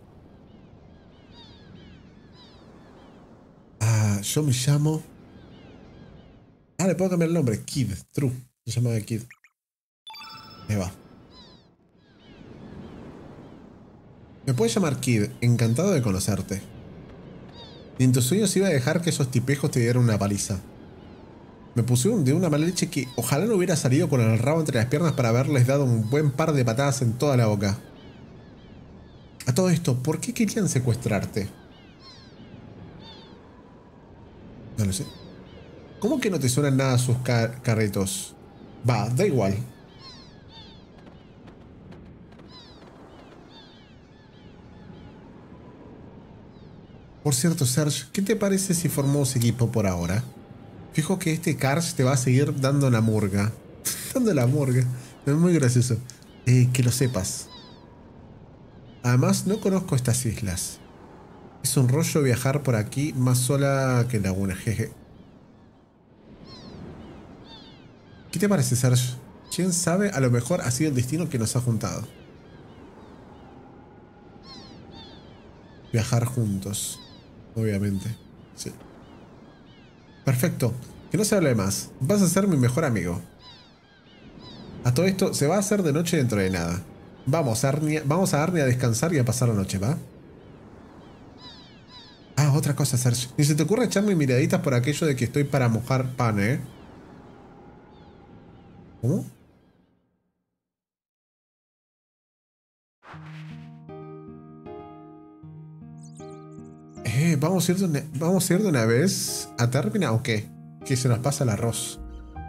Ah, yo me llamo... Ah, le puedo cambiar el nombre. Kid, true. Se llama Kid. Ahí va. Me puedes llamar Kid. Encantado de conocerte. Ni en tus sueños iba a dejar que esos tipejos te dieran una paliza. Me pusieron de una mala leche que ojalá no hubiera salido con el rabo entre las piernas para haberles dado un buen par de patadas en toda la boca. A todo esto, ¿por qué querían secuestrarte? No lo sé. ¿Cómo que no te suenan nada sus carritos? Va, da igual. Por cierto, Serge, ¿qué te parece si formamos equipo por ahora? Fijo que este Karsh te va a seguir dando la murga. Dando la murga. Es muy gracioso. Que lo sepas. Además, no conozco estas islas. Es un rollo viajar por aquí más sola que Laguna, jeje. ¿Qué te parece, Serge? ¿Quién sabe? A lo mejor ha sido el destino que nos ha juntado. Viajar juntos. Obviamente. Sí. Perfecto. Que no se hable más. Vas a ser mi mejor amigo. A todo esto, se va a hacer de noche dentro de nada. Vamos a Arnia a descansar y a pasar la noche, ¿va? Ah, otra cosa, Serge. Ni se te ocurre echarme miraditas por aquello de que estoy para mojar pan, ¿eh? ¿Cómo? ¿Vamos a ir de una vez a Termina o qué? Que se nos pasa el arroz.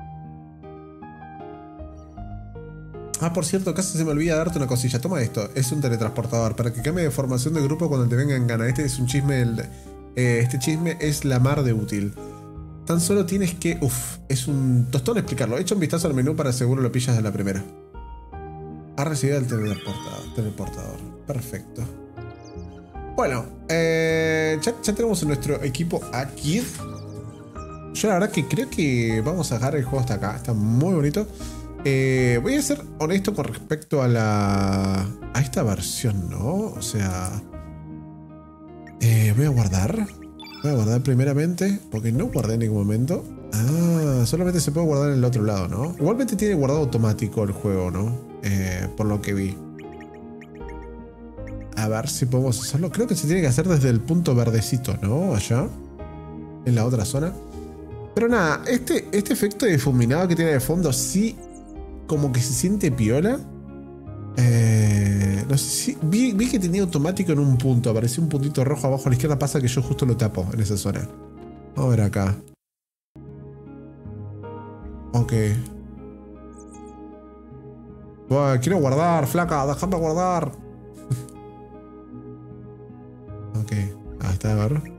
Ah, por cierto, casi se me olvida darte una cosilla. Toma esto, es un teletransportador para que cambie de formación de grupo cuando te venga en gana. Este es un chisme, este chisme es la mar de útil. Tan solo tienes que... es un tostón explicarlo. Echa un vistazo al menú para seguro lo pillas de la primera. Ha recibido el teletransportador. Perfecto. Bueno, ya tenemos en nuestro equipo a Kid. Yo la verdad que creo que vamos a dejar el juego hasta acá. Está muy bonito. Voy a ser honesto con respecto a esta versión, ¿no? O sea... voy a guardar. Voy a guardar primeramente, porque no guardé en ningún momento. Ah, solamente se puede guardar en el otro lado, ¿no? Igualmente tiene guardado automático el juego, ¿no? Por lo que vi. A ver si podemos hacerlo. Creo que se tiene que hacer desde el punto verdecito, ¿no? Allá. En la otra zona. Pero nada, este efecto de difuminado que tiene de fondo sí... como que se siente piola. No sé si... Vi que tenía automático en un punto. Apareció un puntito rojo abajo a la izquierda. Pasa que yo justo lo tapo en esa zona. Vamos a ver acá. Ok. Buah, quiero guardar, flaca, déjame guardar. Ok. Ahí está, a ver.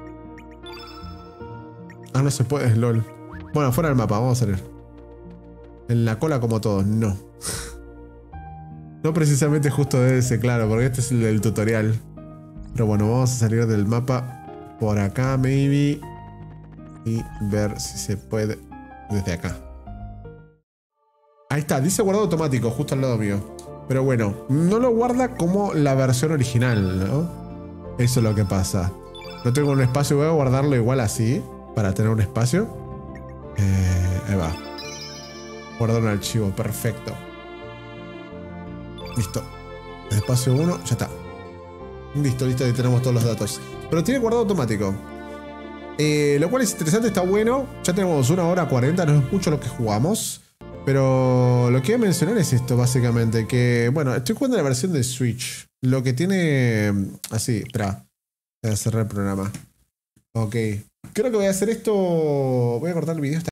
Ah, no se puede, lol. Bueno, fuera del mapa, vamos a salir. En la cola como todos, no. No precisamente justo de ese, claro, porque este es el del tutorial. Pero bueno, vamos a salir del mapa por acá, maybe. Y ver si se puede desde acá. Ahí está, dice guardado automático, justo al lado mío. Pero bueno, no lo guarda como la versión original, ¿no? Eso es lo que pasa. No tengo un espacio, voy a guardarlo igual así, para tener un espacio. Ahí va. Guardar un archivo, perfecto. Listo. Espacio 1, ya está. Listo, listo, ahí tenemos todos los datos. Pero tiene guardado automático. Lo cual es interesante, está bueno. Ya tenemos 1 hora 40, no es mucho lo que jugamos. Pero lo que voy a mencionar es esto, básicamente. Que, bueno, estoy jugando la versión de Switch. Lo que tiene... Así, espera. Voy a cerrar el programa. Ok. Creo que voy a hacer esto... Voy a cortar el video.